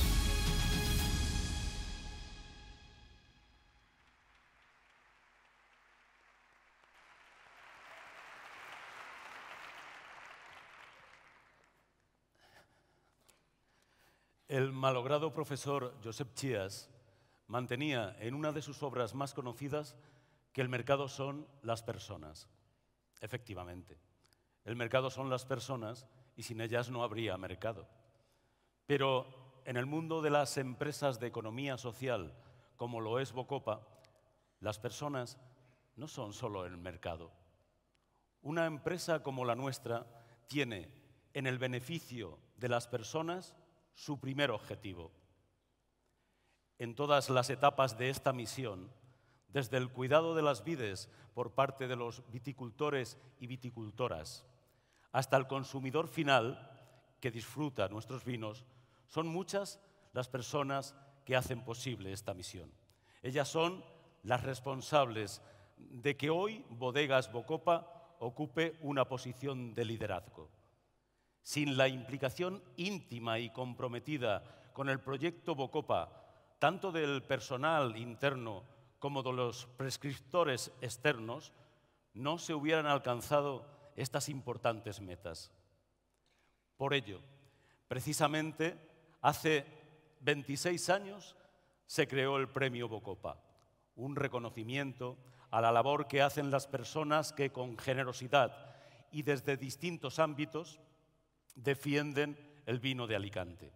El malogrado profesor Josep Chias mantenía en una de sus obras más conocidas que el mercado son las personas. Efectivamente, el mercado son las personas y sin ellas no habría mercado. Pero en el mundo de las empresas de economía social, como lo es Bocopa, las personas no son solo el mercado. Una empresa como la nuestra tiene en el beneficio de las personas su primer objetivo. En todas las etapas de esta misión, desde el cuidado de las vides por parte de los viticultores y viticultoras, hasta el consumidor final que disfruta nuestros vinos, son muchas las personas que hacen posible esta misión. Ellas son las responsables de que hoy Bodegas Bocopa ocupe una posición de liderazgo. Sin la implicación íntima y comprometida con el proyecto Bocopa, tanto del personal interno como de los prescriptores externos, no se hubieran alcanzado estas importantes metas. Por ello, precisamente, hace veintiséis años se creó el Premio Bocopa, un reconocimiento a la labor que hacen las personas que con generosidad y desde distintos ámbitos defienden el vino de Alicante.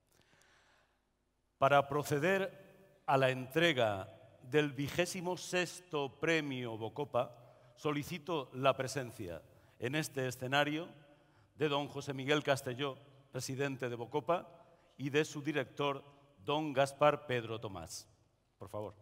Para proceder a la entrega del vigésimo sexto Premio Bocopa, solicito la presencia en este escenario de don José Miguel Castelló, presidente de Bocopa, y de su director, don Gaspar Pedro Tomás. Por favor.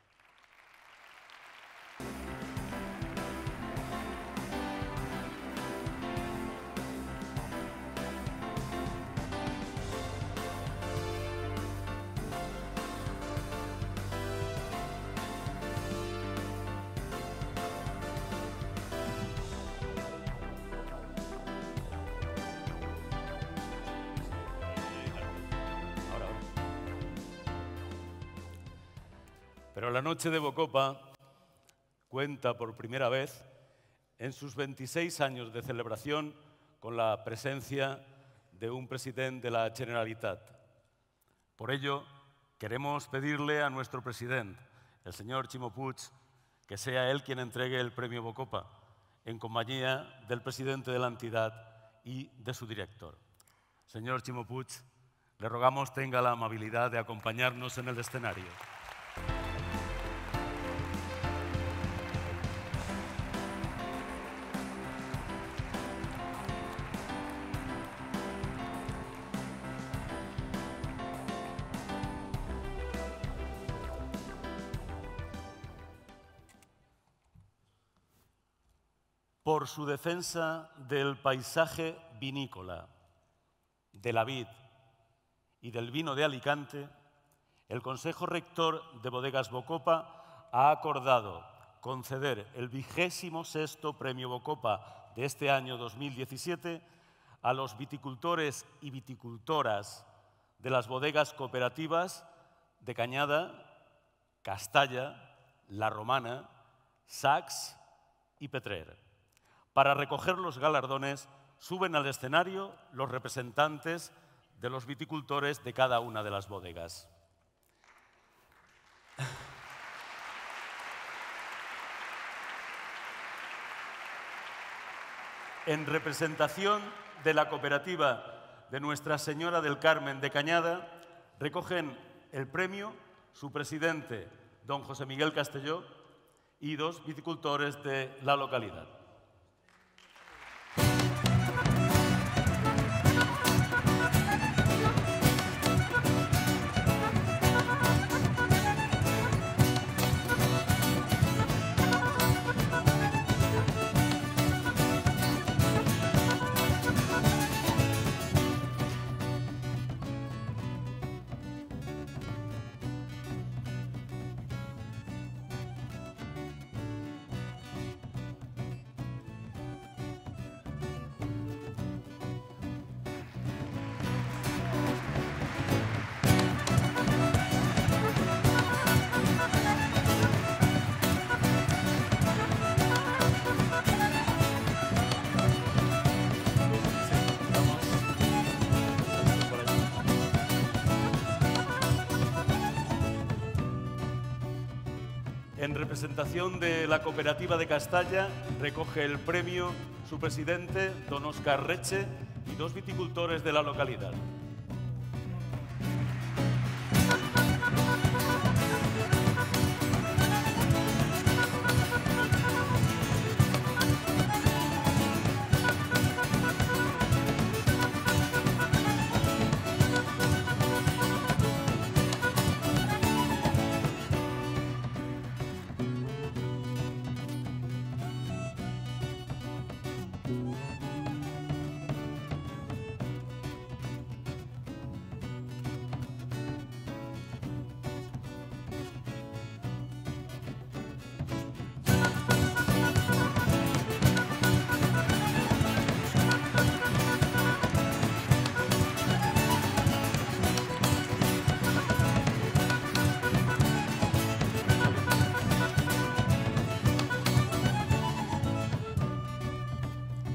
Pero la noche de Bocopa cuenta por primera vez en sus veintiséis años de celebración con la presencia de un presidente de la Generalitat. Por ello, queremos pedirle a nuestro presidente, el señor Ximo Puig, que sea él quien entregue el premio Bocopa, en compañía del presidente de la entidad y de su director. Señor Ximo Puig, le rogamos tenga la amabilidad de acompañarnos en el escenario. Por su defensa del paisaje vinícola, de la vid y del vino de Alicante, el Consejo Rector de Bodegas Bocopa ha acordado conceder el vigésimo sexto Premio Bocopa de este año dos mil diecisiete a los viticultores y viticultoras de las bodegas cooperativas de Cañada, Castalla, La Romana, Sacs y Petrer. Para recoger los galardones, suben al escenario los representantes de los viticultores de cada una de las bodegas. En representación de la cooperativa de Nuestra Señora del Carmen de Cañada, recogen el premio su presidente, don José Miguel Castelló, y dos viticultores de la localidad. En representación de la cooperativa de Castalla, recoge el premio su presidente, don Óscar Reche, y dos viticultores de la localidad.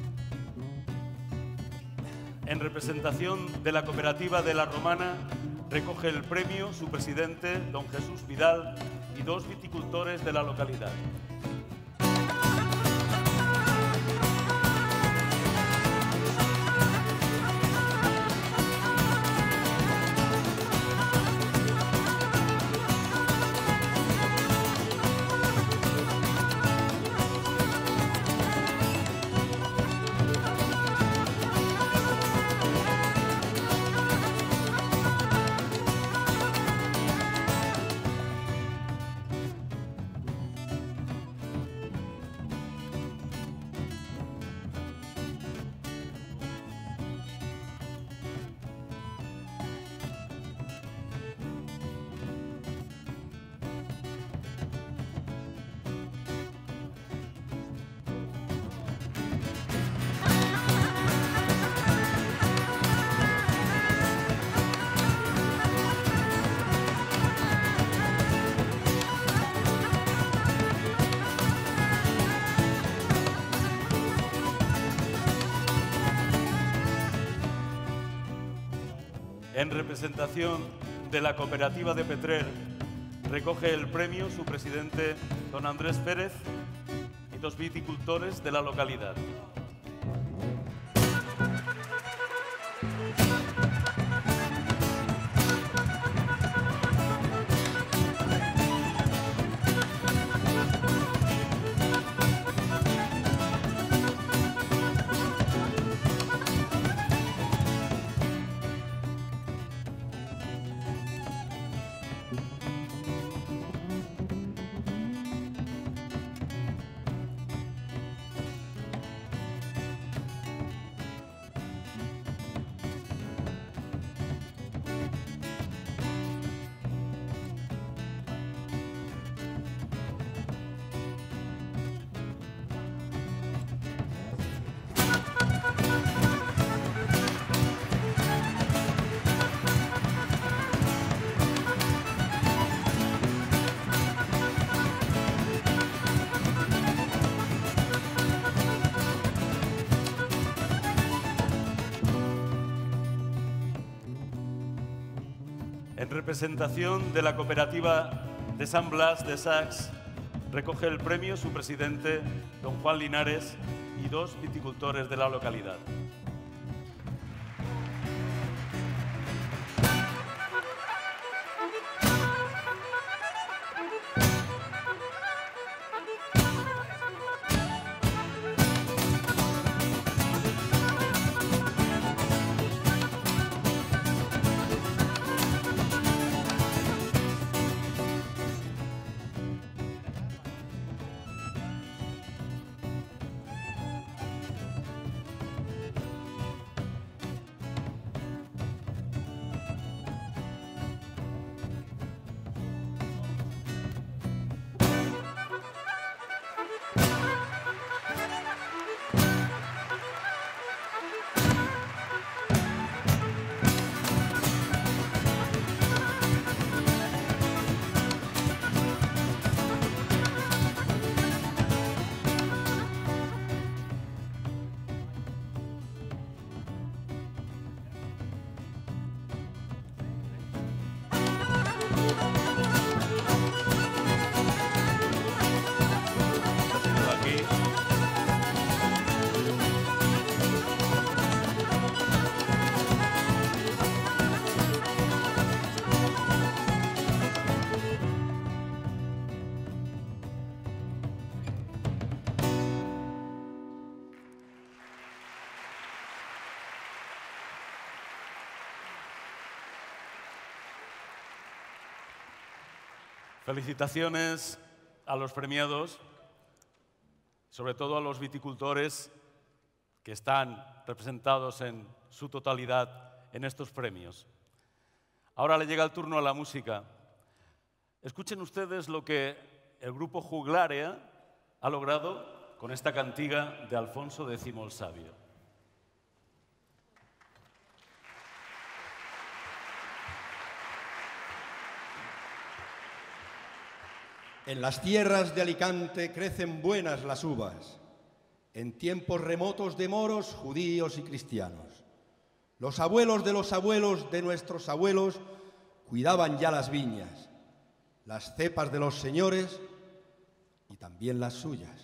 En representación de la cooperativa de La Romana, recoge el premio su presidente, don Jesús Vidal, y dos viticultores de la localidad. En representación de la Cooperativa de Petrer, recoge el premio su presidente, don Andrés Pérez, y dos viticultores de la localidad. En representación de la Cooperativa de San Blas de Sacs, recoge el premio su presidente, don Juan Linares, y dos viticultores de la localidad. Felicitaciones a los premiados, sobre todo a los viticultores que están representados en su totalidad en estos premios. Ahora le llega el turno a la música. Escuchen ustedes lo que el grupo Juglaria ha logrado con esta cantiga de Alfonso X el Sabio. En las tierras de Alicante crecen buenas las uvas, en tiempos remotos de moros, judíos y cristianos. Los abuelos de los abuelos de nuestros abuelos cuidaban ya las viñas, las cepas de los señores y también las suyas.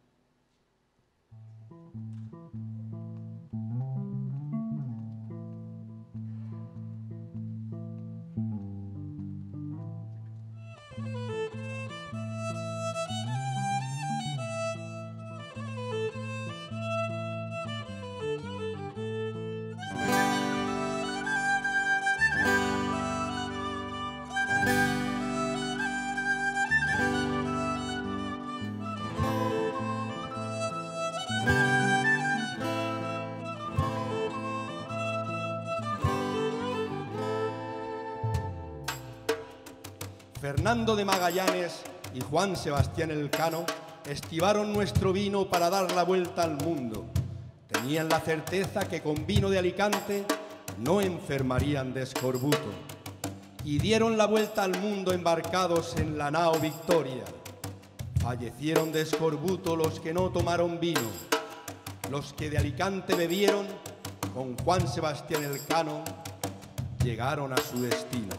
Fernando de Magallanes y Juan Sebastián Elcano estivaron nuestro vino para dar la vuelta al mundo. Tenían la certeza que con vino de Alicante no enfermarían de escorbuto. Y dieron la vuelta al mundo embarcados en la nao Victoria. Fallecieron de escorbuto los que no tomaron vino. Los que de Alicante bebieron, con Juan Sebastián Elcano, llegaron a su destino.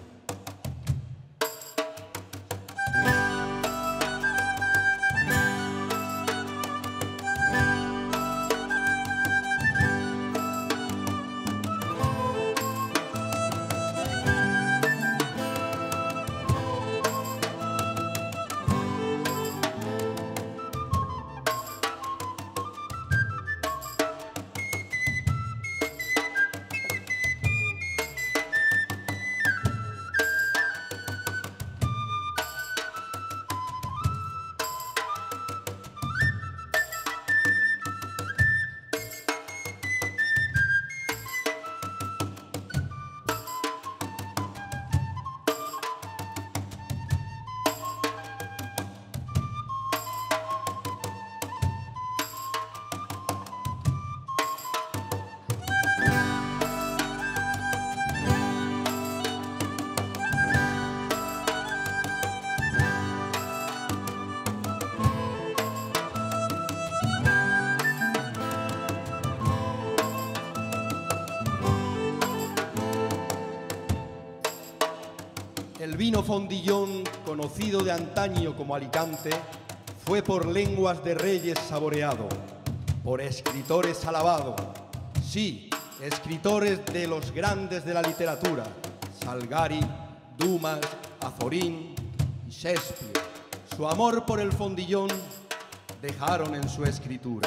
El vino Fondillón, conocido de antaño como Alicante, fue por lenguas de reyes saboreado, por escritores alabado. Sí, escritores de los grandes de la literatura, Salgari, Dumas, Azorín y Shakespeare. Su amor por el Fondillón dejaron en su escritura.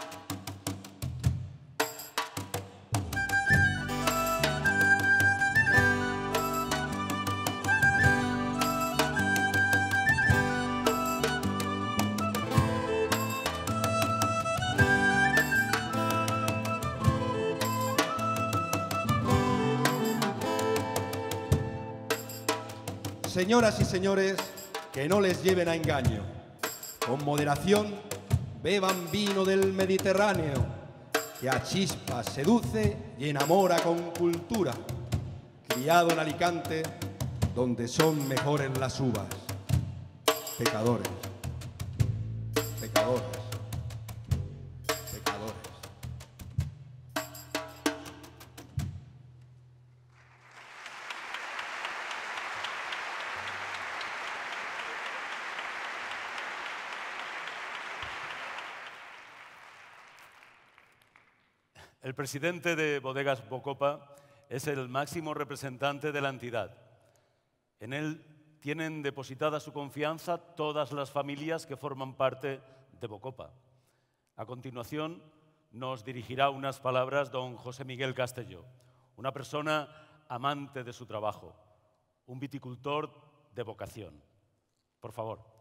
Señoras y señores, que no les lleven a engaño. Con moderación, beban vino del Mediterráneo, que a chispas seduce y enamora con cultura. Criado en Alicante, donde son mejores las uvas. Pecadores, pecadores, pecadores. El presidente de Bodegas Bocopa es el máximo representante de la entidad. En él tienen depositada su confianza todas las familias que forman parte de Bocopa. A continuación, nos dirigirá unas palabras don José Miguel Castelló, una persona amante de su trabajo, un viticultor de vocación. Por favor.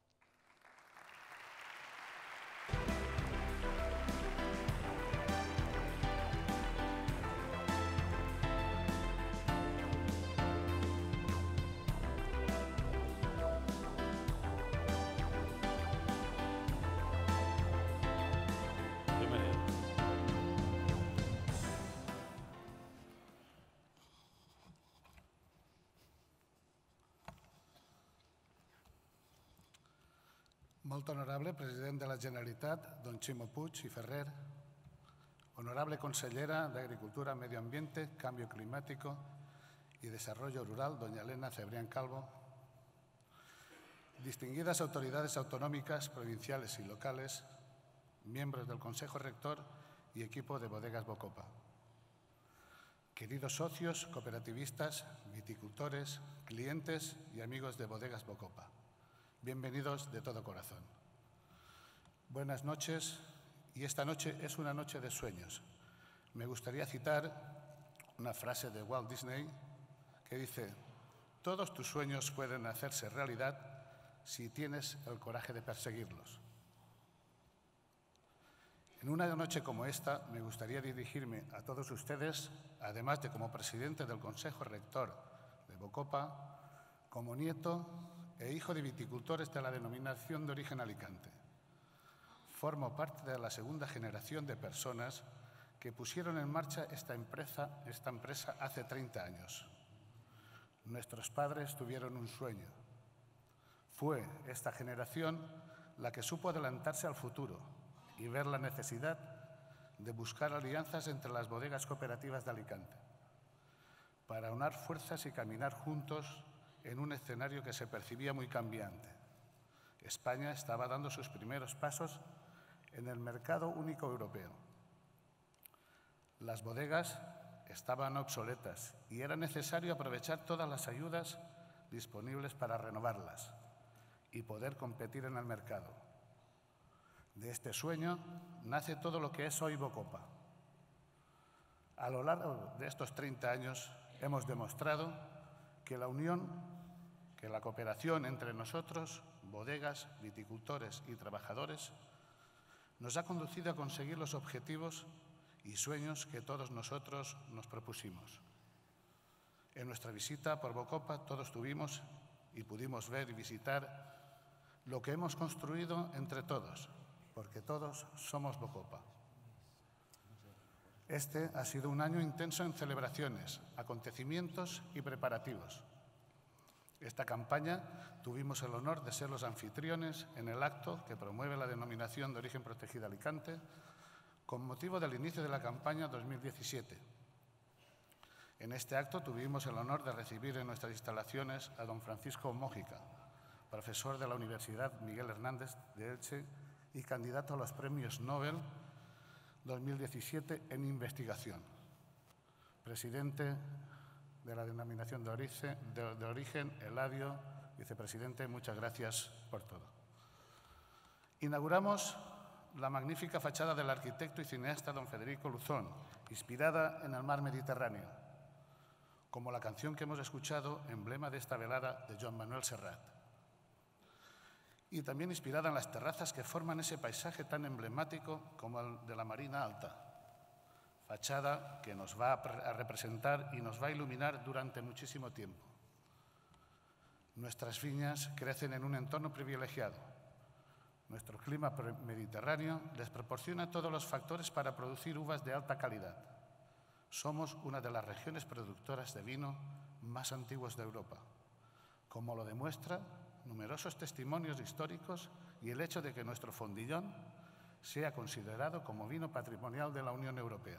Molt honorable president de la Generalitat, don Ximo Puig i Ferrer, honorable consellera de Agricultura, Medio Ambiente, Cambio Climático y Desarrollo Rural, doña Elena Cebrián Calvo, distinguidas autoridades autonómicas, provinciales y locales, miembros del Consejo Rector y equipo de Bodegas Bocopa, queridos socios, cooperativistas, viticultores, clientes y amigos de Bodegas Bocopa, bienvenidos de todo corazón. Buenas noches, y esta noche es una noche de sueños. Me gustaría citar una frase de Walt Disney que dice: todos tus sueños pueden hacerse realidad si tienes el coraje de perseguirlos. En una noche como esta, me gustaría dirigirme a todos ustedes, además de como presidente del Consejo Rector de Bocopa, como nieto e hijo de viticultores de la denominación de origen Alicante. Formo parte de la segunda generación de personas que pusieron en marcha esta empresa, esta empresa hace treinta años. Nuestros padres tuvieron un sueño. Fue esta generación la que supo adelantarse al futuro y ver la necesidad de buscar alianzas entre las bodegas cooperativas de Alicante para unar fuerzas y caminar juntos en un escenario que se percibía muy cambiante. España estaba dando sus primeros pasos en el mercado único europeo. Las bodegas estaban obsoletas y era necesario aprovechar todas las ayudas disponibles para renovarlas y poder competir en el mercado. De este sueño nace todo lo que es hoy Bocopa. A lo largo de estos treinta años hemos demostrado que la unión, que la cooperación entre nosotros, bodegas, viticultores y trabajadores, nos ha conducido a conseguir los objetivos y sueños que todos nosotros nos propusimos. En nuestra visita por Bocopa todos tuvimos y pudimos ver y visitar lo que hemos construido entre todos, porque todos somos Bocopa. Este ha sido un año intenso en celebraciones, acontecimientos y preparativos. Esta campaña tuvimos el honor de ser los anfitriones en el acto que promueve la denominación de origen protegida Alicante con motivo del inicio de la campaña dos mil diecisiete. En este acto tuvimos el honor de recibir en nuestras instalaciones a don Francisco Mójica, profesor de la Universidad Miguel Hernández de Elche y candidato a los premios Nobel dos mil diecisiete en investigación, presidente de la denominación de origen, de, de origen Eladio, vicepresidente, muchas gracias por todo. Inauguramos la magnífica fachada del arquitecto y cineasta don Federico Luzón, inspirada en el mar Mediterráneo, como la canción que hemos escuchado, emblema de esta velada de Joan Manuel Serrat. Y también inspirada en las terrazas que forman ese paisaje tan emblemático como el de la Marina Alta, fachada que nos va a representar y nos va a iluminar durante muchísimo tiempo. Nuestras viñas crecen en un entorno privilegiado. Nuestro clima mediterráneo les proporciona todos los factores para producir uvas de alta calidad. Somos una de las regiones productoras de vino más antiguas de Europa, como lo demuestra numerosos testimonios históricos y el hecho de que nuestro fondillón sea considerado como vino patrimonial de la Unión Europea.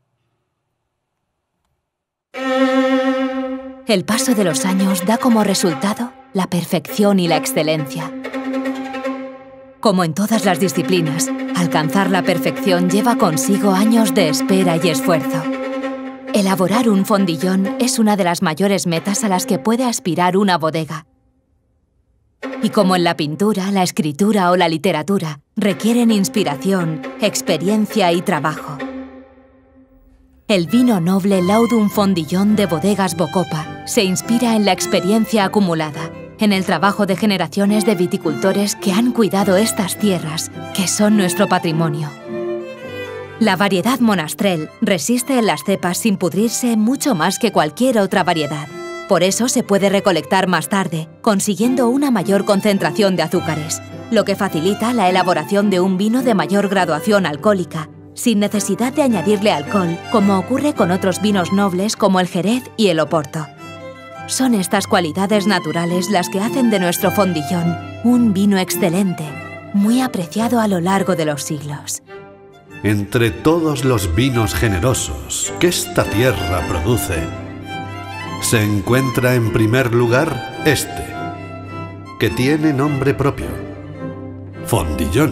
El paso de los años da como resultado la perfección y la excelencia. Como en todas las disciplinas, alcanzar la perfección lleva consigo años de espera y esfuerzo. Elaborar un fondillón es una de las mayores metas a las que puede aspirar una bodega. Y como en la pintura, la escritura o la literatura, requieren inspiración, experiencia y trabajo. El vino noble Laudum Fondillón de Bodegas Bocopa se inspira en la experiencia acumulada, en el trabajo de generaciones de viticultores que han cuidado estas tierras, que son nuestro patrimonio. La variedad Monastrell resiste en las cepas sin pudrirse mucho más que cualquier otra variedad. Por eso se puede recolectar más tarde, consiguiendo una mayor concentración de azúcares, lo que facilita la elaboración de un vino de mayor graduación alcohólica, sin necesidad de añadirle alcohol, como ocurre con otros vinos nobles como el Jerez y el Oporto. Son estas cualidades naturales las que hacen de nuestro fondillón un vino excelente, muy apreciado a lo largo de los siglos. Entre todos los vinos generosos que esta tierra produce, se encuentra en primer lugar este, que tiene nombre propio: Fondillón,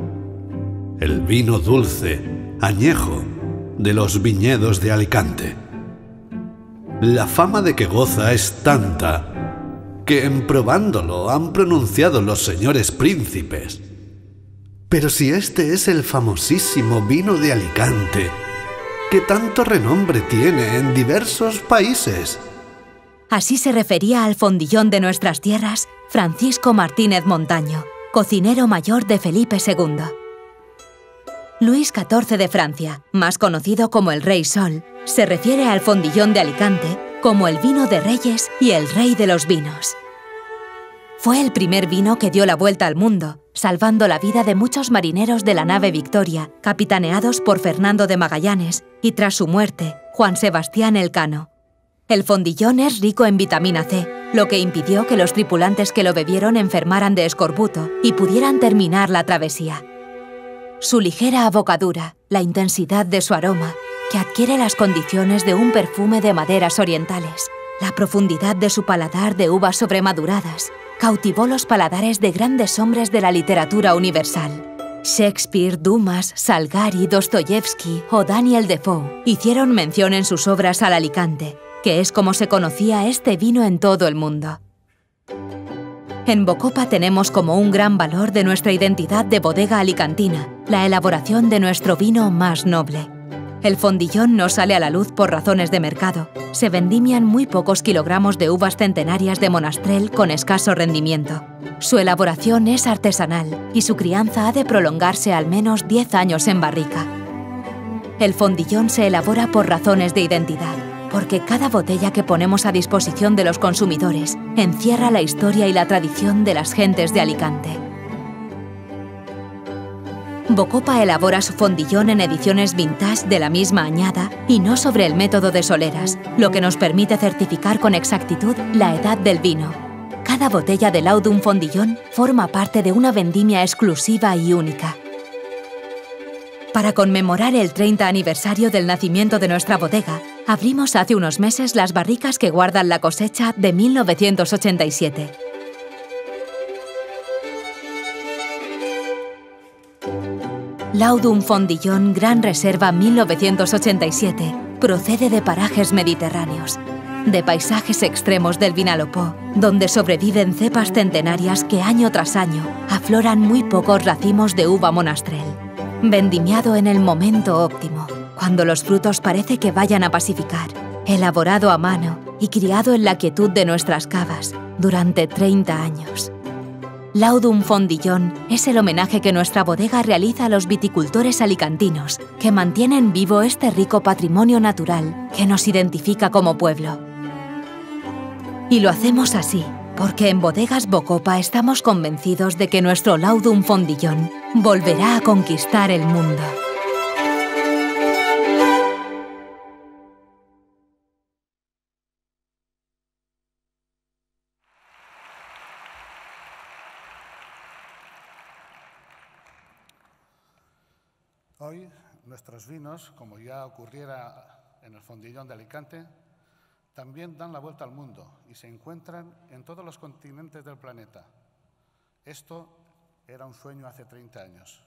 el vino dulce, añejo, de los viñedos de Alicante. La fama de que goza es tanta que en probándolo han pronunciado los señores príncipes: pero si este es el famosísimo vino de Alicante, que tanto renombre tiene en diversos países. Así se refería al fondillón de nuestras tierras Francisco Martínez Montaño, cocinero mayor de Felipe segundo. Luis catorce de Francia, más conocido como el Rey Sol, se refiere al fondillón de Alicante como el vino de reyes y el rey de los vinos. Fue el primer vino que dio la vuelta al mundo, salvando la vida de muchos marineros de la nave Victoria, capitaneados por Fernando de Magallanes, y tras su muerte, Juan Sebastián Elcano. El fondillón es rico en vitamina C, lo que impidió que los tripulantes que lo bebieron enfermaran de escorbuto y pudieran terminar la travesía. Su ligera abocadura, la intensidad de su aroma, que adquiere las condiciones de un perfume de maderas orientales, la profundidad de su paladar de uvas sobremaduradas, cautivó los paladares de grandes hombres de la literatura universal. Shakespeare, Dumas, Salgari, Dostoyevsky o Daniel Defoe hicieron mención en sus obras al Alicante, que es como se conocía este vino en todo el mundo. En Bocopa tenemos como un gran valor de nuestra identidad de bodega alicantina la elaboración de nuestro vino más noble. El fondillón no sale a la luz por razones de mercado. Se vendimian muy pocos kilogramos de uvas centenarias de Monastrell con escaso rendimiento. Su elaboración es artesanal y su crianza ha de prolongarse al menos diez años en barrica. El fondillón se elabora por razones de identidad, porque cada botella que ponemos a disposición de los consumidores encierra la historia y la tradición de las gentes de Alicante. Bocopa elabora su fondillón en ediciones vintage de la misma añada y no sobre el método de soleras, lo que nos permite certificar con exactitud la edad del vino. Cada botella de Laudum Fondillón forma parte de una vendimia exclusiva y única. Para conmemorar el treinta aniversario del nacimiento de nuestra bodega, abrimos hace unos meses las barricas que guardan la cosecha de mil novecientos ochenta y siete. Laudum Fondillón Gran Reserva mil novecientos ochenta y siete procede de parajes mediterráneos, de paisajes extremos del Vinalopó, donde sobreviven cepas centenarias que año tras año afloran muy pocos racimos de uva Monastrell. Vendimiado en el momento óptimo, cuando los frutos parece que vayan a pacificar, elaborado a mano y criado en la quietud de nuestras cavas durante treinta años. Laudum Fondillón es el homenaje que nuestra bodega realiza a los viticultores alicantinos, que mantienen vivo este rico patrimonio natural que nos identifica como pueblo. Y lo hacemos así, porque en Bodegas Bocopa estamos convencidos de que nuestro Laudum Fondillón volverá a conquistar el mundo. Hoy, nuestros vinos, como ya ocurriera en el Fondillón de Alicante, también dan la vuelta al mundo y se encuentran en todos los continentes del planeta. Esto era un sueño hace treinta años,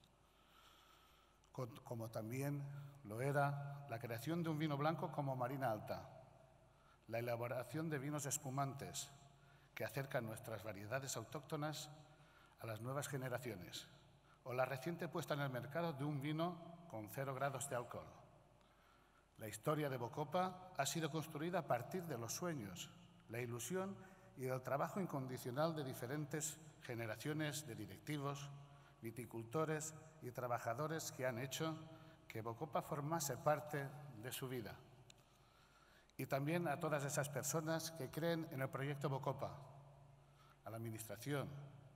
como también lo era la creación de un vino blanco como Marina Alta, la elaboración de vinos espumantes que acercan nuestras variedades autóctonas a las nuevas generaciones, o la reciente puesta en el mercado de un vino con cero grados de alcohol. La historia de Bocopa ha sido construida a partir de los sueños, la ilusión y el trabajo incondicional de diferentes generaciones de directivos, viticultores y trabajadores que han hecho que Bocopa formase parte de su vida. Y también a todas esas personas que creen en el proyecto Bocopa, a la Administración,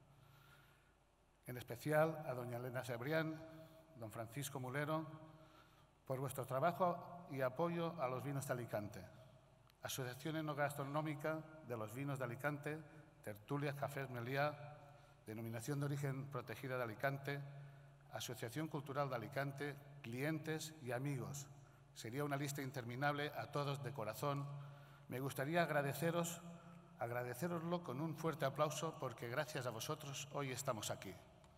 en especial a doña Elena Cebrián, don Francisco Mulero, por vuestro trabajo y apoyo a los vinos de Alicante. Asociación Enogastronómica de los Vinos de Alicante, Tertulias Cafés Meliá, Denominación de Origen Protegida de Alicante, Asociación Cultural de Alicante, clientes y amigos. Sería una lista interminable, a todos de corazón Me gustaría agradeceros, agradeceroslo con un fuerte aplauso porque gracias a vosotros hoy estamos aquí.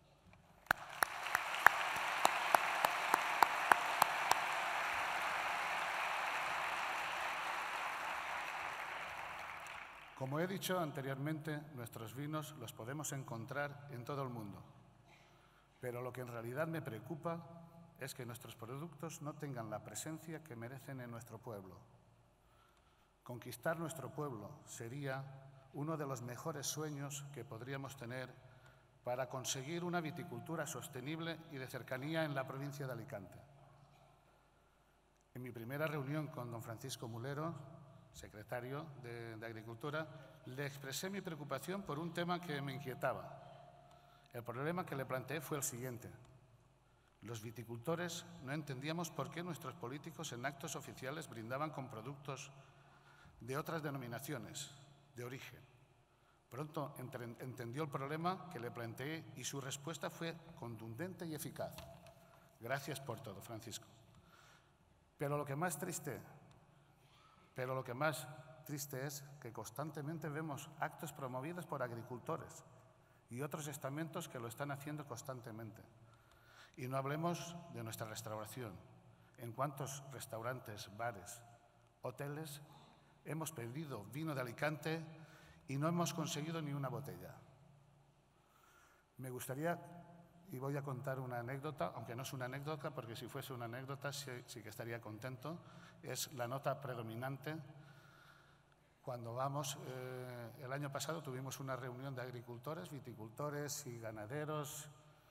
Como he dicho anteriormente, nuestros vinos los podemos encontrar en todo el mundo, pero lo que en realidad me preocupa es que nuestros productos no tengan la presencia que merecen en nuestro pueblo. Conquistar nuestro pueblo sería uno de los mejores sueños que podríamos tener para conseguir una viticultura sostenible y de cercanía en la provincia de Alicante. En mi primera reunión con don Francisco Mulero, secretario de, de Agricultura, le expresé mi preocupación por un tema que me inquietaba. El problema que le planteé fue el siguiente. Los viticultores no entendíamos por qué nuestros políticos en actos oficiales brindaban con productos de otras denominaciones de origen. Pronto entre, entendió el problema que le planteé y su respuesta fue contundente y eficaz. Gracias por todo, Francisco. Pero lo que más triste Pero lo que más triste es que constantemente vemos actos promovidos por agricultores y otros estamentos que lo están haciendo constantemente. Y no hablemos de nuestra restauración. En cuántos restaurantes, bares, hoteles hemos pedido vino de Alicante y no hemos conseguido ni una botella. Me gustaría, y voy a contar una anécdota, aunque no es una anécdota, porque si fuese una anécdota sí, sí que estaría contento. Es la nota predominante. Cuando vamos, eh, el año pasado tuvimos una reunión de agricultores, viticultores y ganaderos,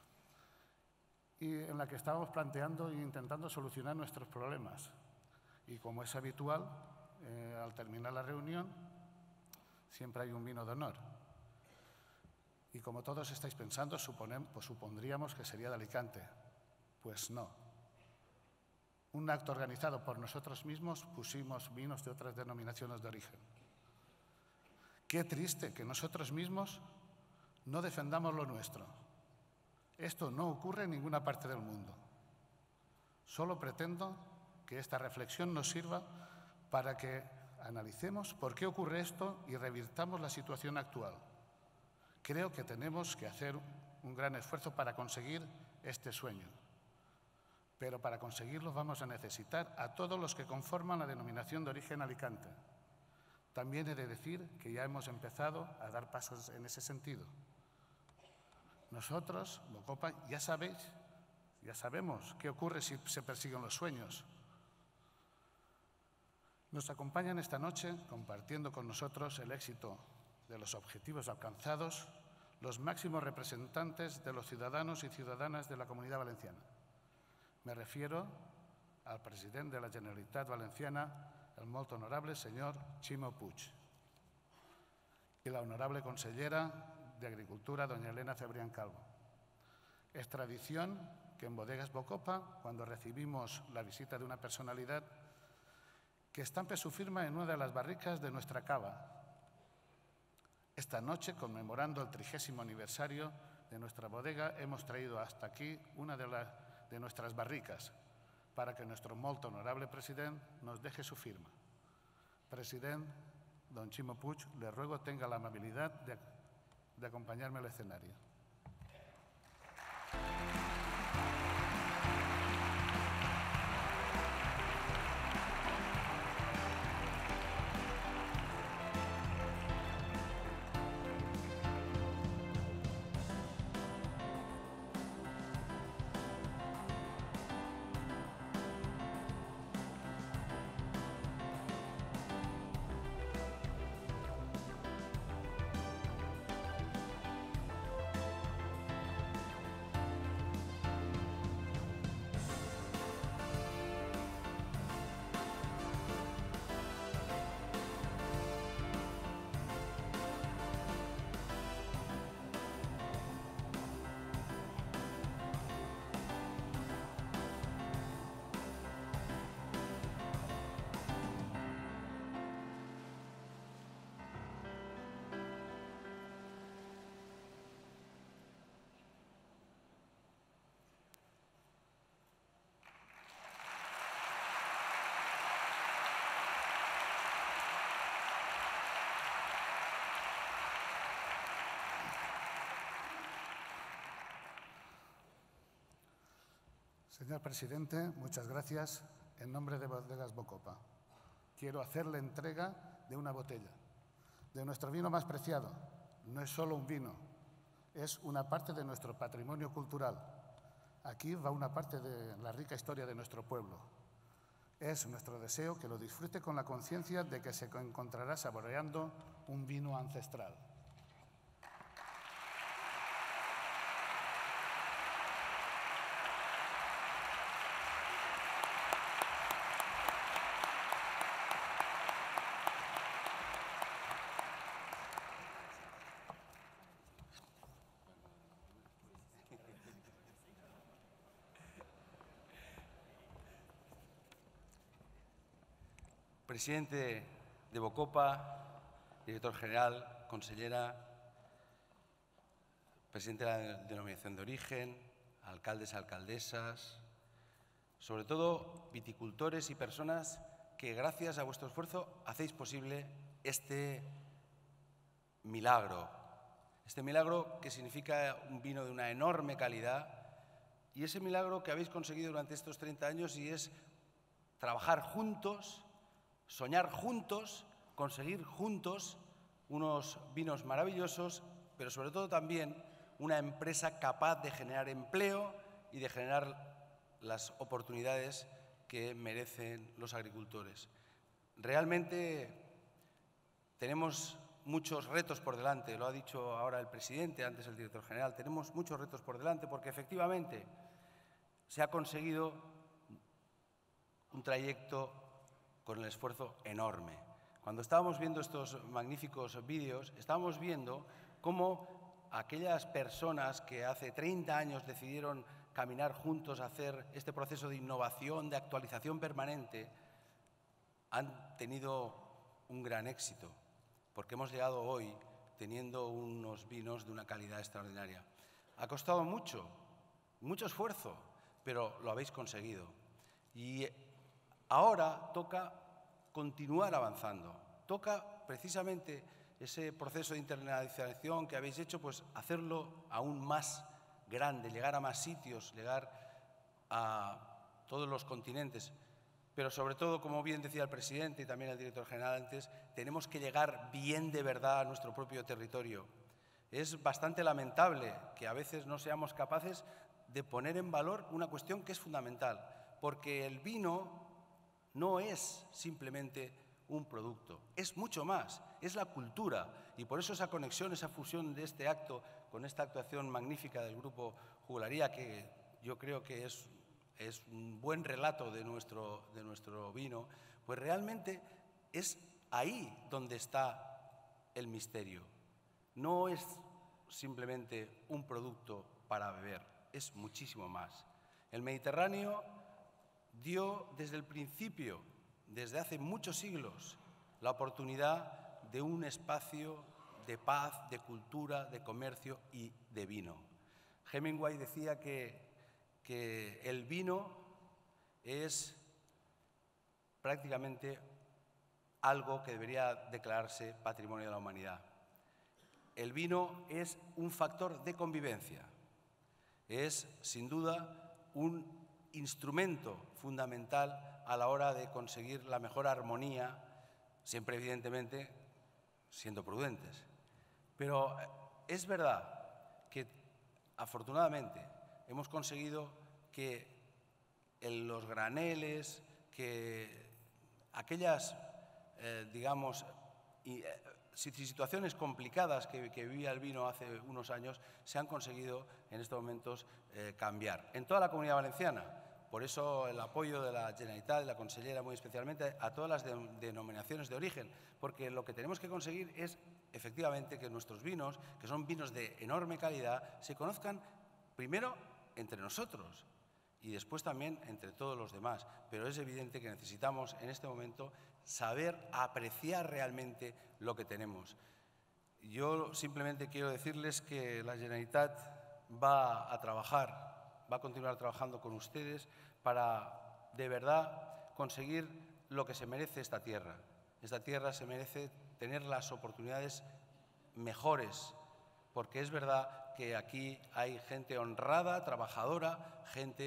y en la que estábamos planteando e intentando solucionar nuestros problemas. Y como es habitual, eh, al terminar la reunión, siempre hay un vino de honor. Y como todos estáis pensando, suponem, pues supondríamos que sería de Alicante. Pues no. Un acto organizado por nosotros mismos pusimos vinos de otras denominaciones de origen. Qué triste que nosotros mismos no defendamos lo nuestro. Esto no ocurre en ninguna parte del mundo. Solo pretendo que esta reflexión nos sirva para que analicemos por qué ocurre esto y revirtamos la situación actual. Creo que tenemos que hacer un gran esfuerzo para conseguir este sueño. Pero para conseguirlo vamos a necesitar a todos los que conforman la denominación de origen Alicante. También he de decir que ya hemos empezado a dar pasos en ese sentido. Nosotros, Bocopa, ya sabéis, ya sabemos qué ocurre si se persiguen los sueños. Nos acompañan esta noche, compartiendo con nosotros el éxito de los objetivos alcanzados, los máximos representantes de los ciudadanos y ciudadanas de la Comunidad Valenciana. Me refiero al presidente de la Generalitat Valenciana, el molt honorable señor Ximo Puig, y la honorable consellera de Agricultura, doña Elena Cebrián Calvo. Es tradición que en Bodegas Bocopa, cuando recibimos la visita de una personalidad, que estampe su firma en una de las barricas de nuestra cava. Esta noche, conmemorando el trigésimo aniversario de nuestra bodega, hemos traído hasta aquí una de, la, de nuestras barricas para que nuestro molt honorable presidente nos deje su firma. Presidente, don Ximo Puig, le ruego tenga la amabilidad de, de acompañarme al escenario. Señor presidente, muchas gracias. En nombre de Bodegas Bocopa, quiero hacerle entrega de una botella, de nuestro vino más preciado. No es solo un vino, es una parte de nuestro patrimonio cultural. Aquí va una parte de la rica historia de nuestro pueblo. Es nuestro deseo que lo disfrute con la conciencia de que se encontrará saboreando un vino ancestral. Presidente de Bocopa, director general, consellera, presidente de la denominación de origen, alcaldes, alcaldesas, sobre todo viticultores y personas que gracias a vuestro esfuerzo hacéis posible este milagro. Este milagro que significa un vino de una enorme calidad y ese milagro que habéis conseguido durante estos treinta años y es trabajar juntos, soñar juntos, conseguir juntos unos vinos maravillosos, pero sobre todo también una empresa capaz de generar empleo y de generar las oportunidades que merecen los agricultores. Realmente tenemos muchos retos por delante, lo ha dicho ahora el presidente, antes el director general, tenemos muchos retos por delante porque efectivamente se ha conseguido un trayecto con el esfuerzo enorme. Cuando estábamos viendo estos magníficos vídeos, estábamos viendo cómo aquellas personas que hace treinta años decidieron caminar juntos a hacer este proceso de innovación, de actualización permanente, han tenido un gran éxito, porque hemos llegado hoy teniendo unos vinos de una calidad extraordinaria. Ha costado mucho, mucho esfuerzo, pero lo habéis conseguido. Y ahora toca continuar avanzando, toca precisamente ese proceso de internacionalización que habéis hecho, pues hacerlo aún más grande, llegar a más sitios, llegar a todos los continentes. Pero sobre todo, como bien decía el presidente y también el director general antes, tenemos que llegar bien de verdad a nuestro propio territorio. Es bastante lamentable que a veces no seamos capaces de poner en valor una cuestión que es fundamental, porque el vino no es simplemente un producto, es mucho más, es la cultura. Y por eso esa conexión, esa fusión de este acto con esta actuación magnífica del Grupo Jugularía, que yo creo que es, es un buen relato de nuestro, de nuestro vino, pues realmente es ahí donde está el misterio. No es simplemente un producto para beber, es muchísimo más. El Mediterráneo dio desde el principio, desde hace muchos siglos, la oportunidad de un espacio de paz, de cultura, de comercio y de vino. Hemingway decía que, que el vino es prácticamente algo que debería declararse patrimonio de la humanidad. El vino es un factor de convivencia, es sin duda un instrumento fundamental a la hora de conseguir la mejor armonía, siempre evidentemente siendo prudentes. Pero es verdad que afortunadamente hemos conseguido que en los graneles, que aquellas, eh, digamos, y, eh, situaciones complicadas que, que vivía el vino hace unos años, se han conseguido en estos momentos eh, cambiar. En toda la Comunidad Valenciana. Por eso el apoyo de la Generalitat, de la consellera muy especialmente, a todas las de, denominaciones de origen, porque lo que tenemos que conseguir es efectivamente que nuestros vinos, que son vinos de enorme calidad, se conozcan primero entre nosotros y después también entre todos los demás. Pero es evidente que necesitamos en este momento saber apreciar realmente lo que tenemos. Yo simplemente quiero decirles que la Generalitat va a trabajar, va a continuar trabajando con ustedes para de verdad conseguir lo que se merece esta tierra. Esta tierra se merece tener las oportunidades mejores, porque es verdad que aquí hay gente honrada, trabajadora, gente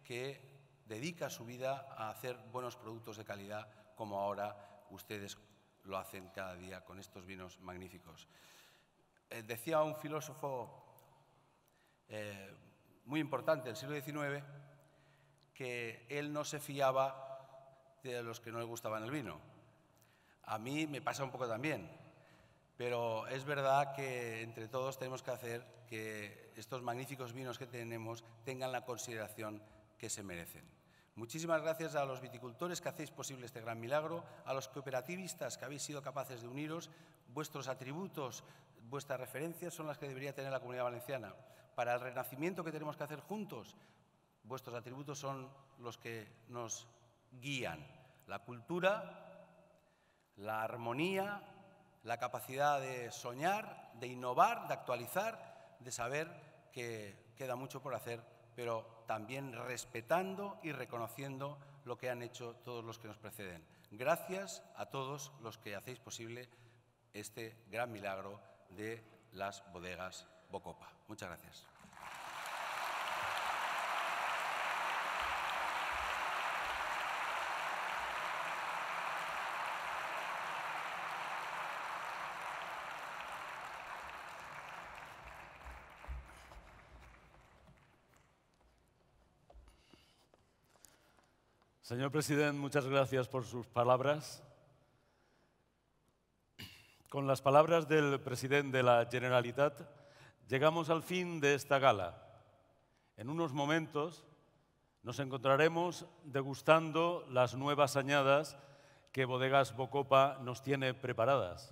que dedica su vida a hacer buenos productos de calidad, como ahora ustedes lo hacen cada día con estos vinos magníficos. Eh, decía un filósofo eh, muy importante del siglo diecinueve que él no se fiaba de los que no le gustaban el vino. A mí me pasa un poco también, pero es verdad que entre todos tenemos que hacer que estos magníficos vinos que tenemos tengan la consideración que se merecen. Muchísimas gracias a los viticultores que hacéis posible este gran milagro, a los cooperativistas que habéis sido capaces de uniros. Vuestros atributos, vuestras referencias son las que debería tener la Comunidad Valenciana. Para el renacimiento que tenemos que hacer juntos, vuestros atributos son los que nos guían. La cultura, la armonía, la capacidad de soñar, de innovar, de actualizar, de saber que queda mucho por hacer, pero también respetando y reconociendo lo que han hecho todos los que nos preceden. Gracias a todos los que hacéis posible este gran milagro de las bodegas Bocopa. Muchas gracias. Señor presidente, muchas gracias por sus palabras. Con las palabras del presidente de la Generalitat, llegamos al fin de esta gala. En unos momentos nos encontraremos degustando las nuevas añadas que Bodegas Bocopa nos tiene preparadas.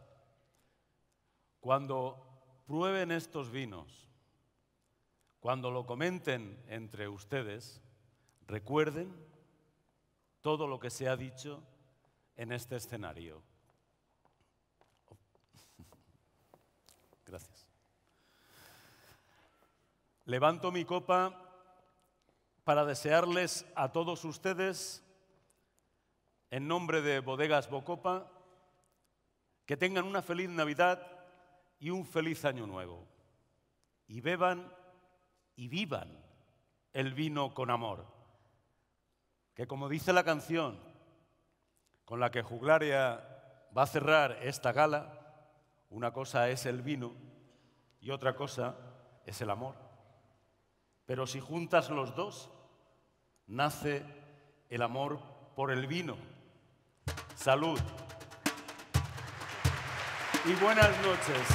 Cuando prueben estos vinos, cuando lo comenten entre ustedes, recuerden todo lo que se ha dicho en este escenario. Gracias. Levanto mi copa para desearles a todos ustedes, en nombre de Bodegas Bocopa, que tengan una feliz Navidad y un feliz Año Nuevo. Y beban y vivan el vino con amor. Que, como dice la canción con la que Juglaria va a cerrar esta gala, una cosa es el vino y otra cosa es el amor. Pero si juntas los dos, nace el amor por el vino. Salud y buenas noches.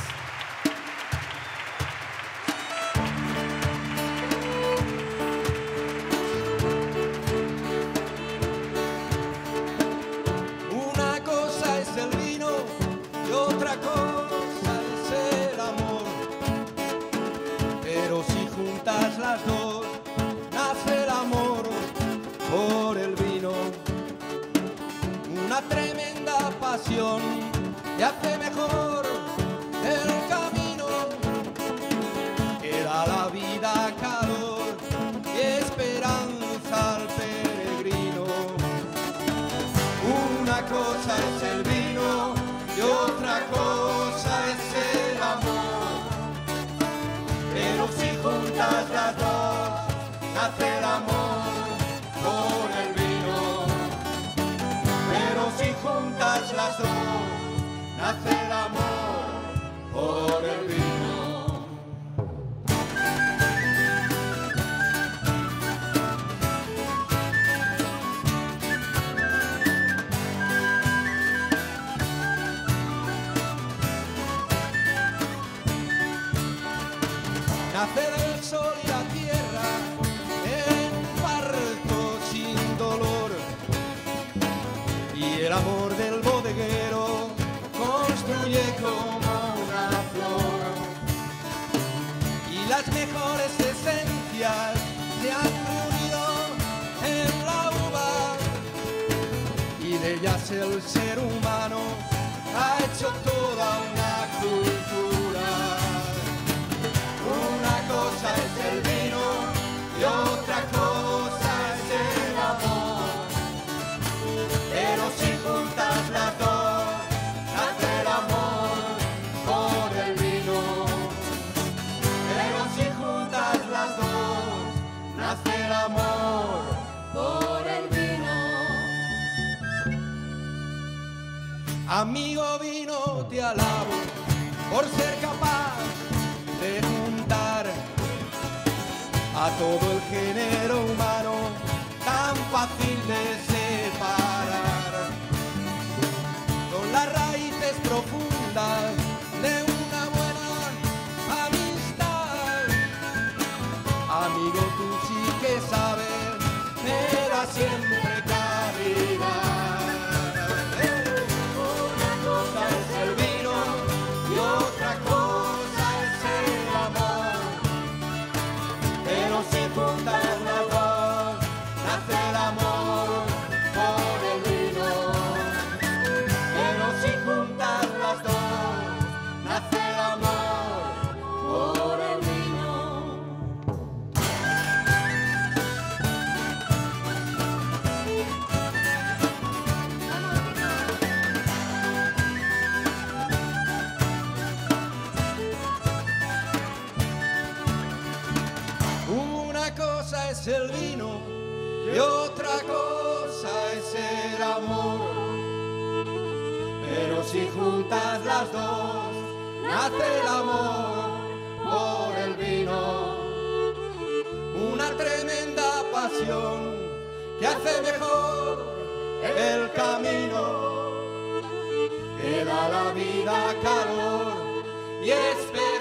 Las dos, nace el amor por el vino, una tremenda pasión que hace mejor el camino, que da la vida calor y esperanza al peregrino. Una cosa es el vino y otra cosa es el amor, pero si juntas las dos, nace el amor por el vino. Pero si juntas las dos, nace el amor por el vino. Nace del sol y la tierra en un parto sin dolor, y el amor del bodeguero construye como una flor, y las mejores esencias se han unido en la uva, y de ellas el ser humano ha hecho toda una cultura. Una cosa es el vino y otra cosa es el amor, pero si juntas las dos, nace el amor por el vino. Pero si juntas alabo por ser capaz de juntar a todo el género humano tan fácil de separar, con las raíces profundas de una buena amistad. Amigo, tú sí que sabes, me da siempre caridad. Una cosa es el vino y otra cosa es el amor, pero si juntas las dos, nace el amor por el vino. Pero si juntas las dos, nace el amor por el vino. Una cosa es el vino y otra cosa es el amor, pero si juntas las dos, nace el amor por el vino. Una tremenda pasión que hace mejor el camino, que da a la vida calor y esperanza.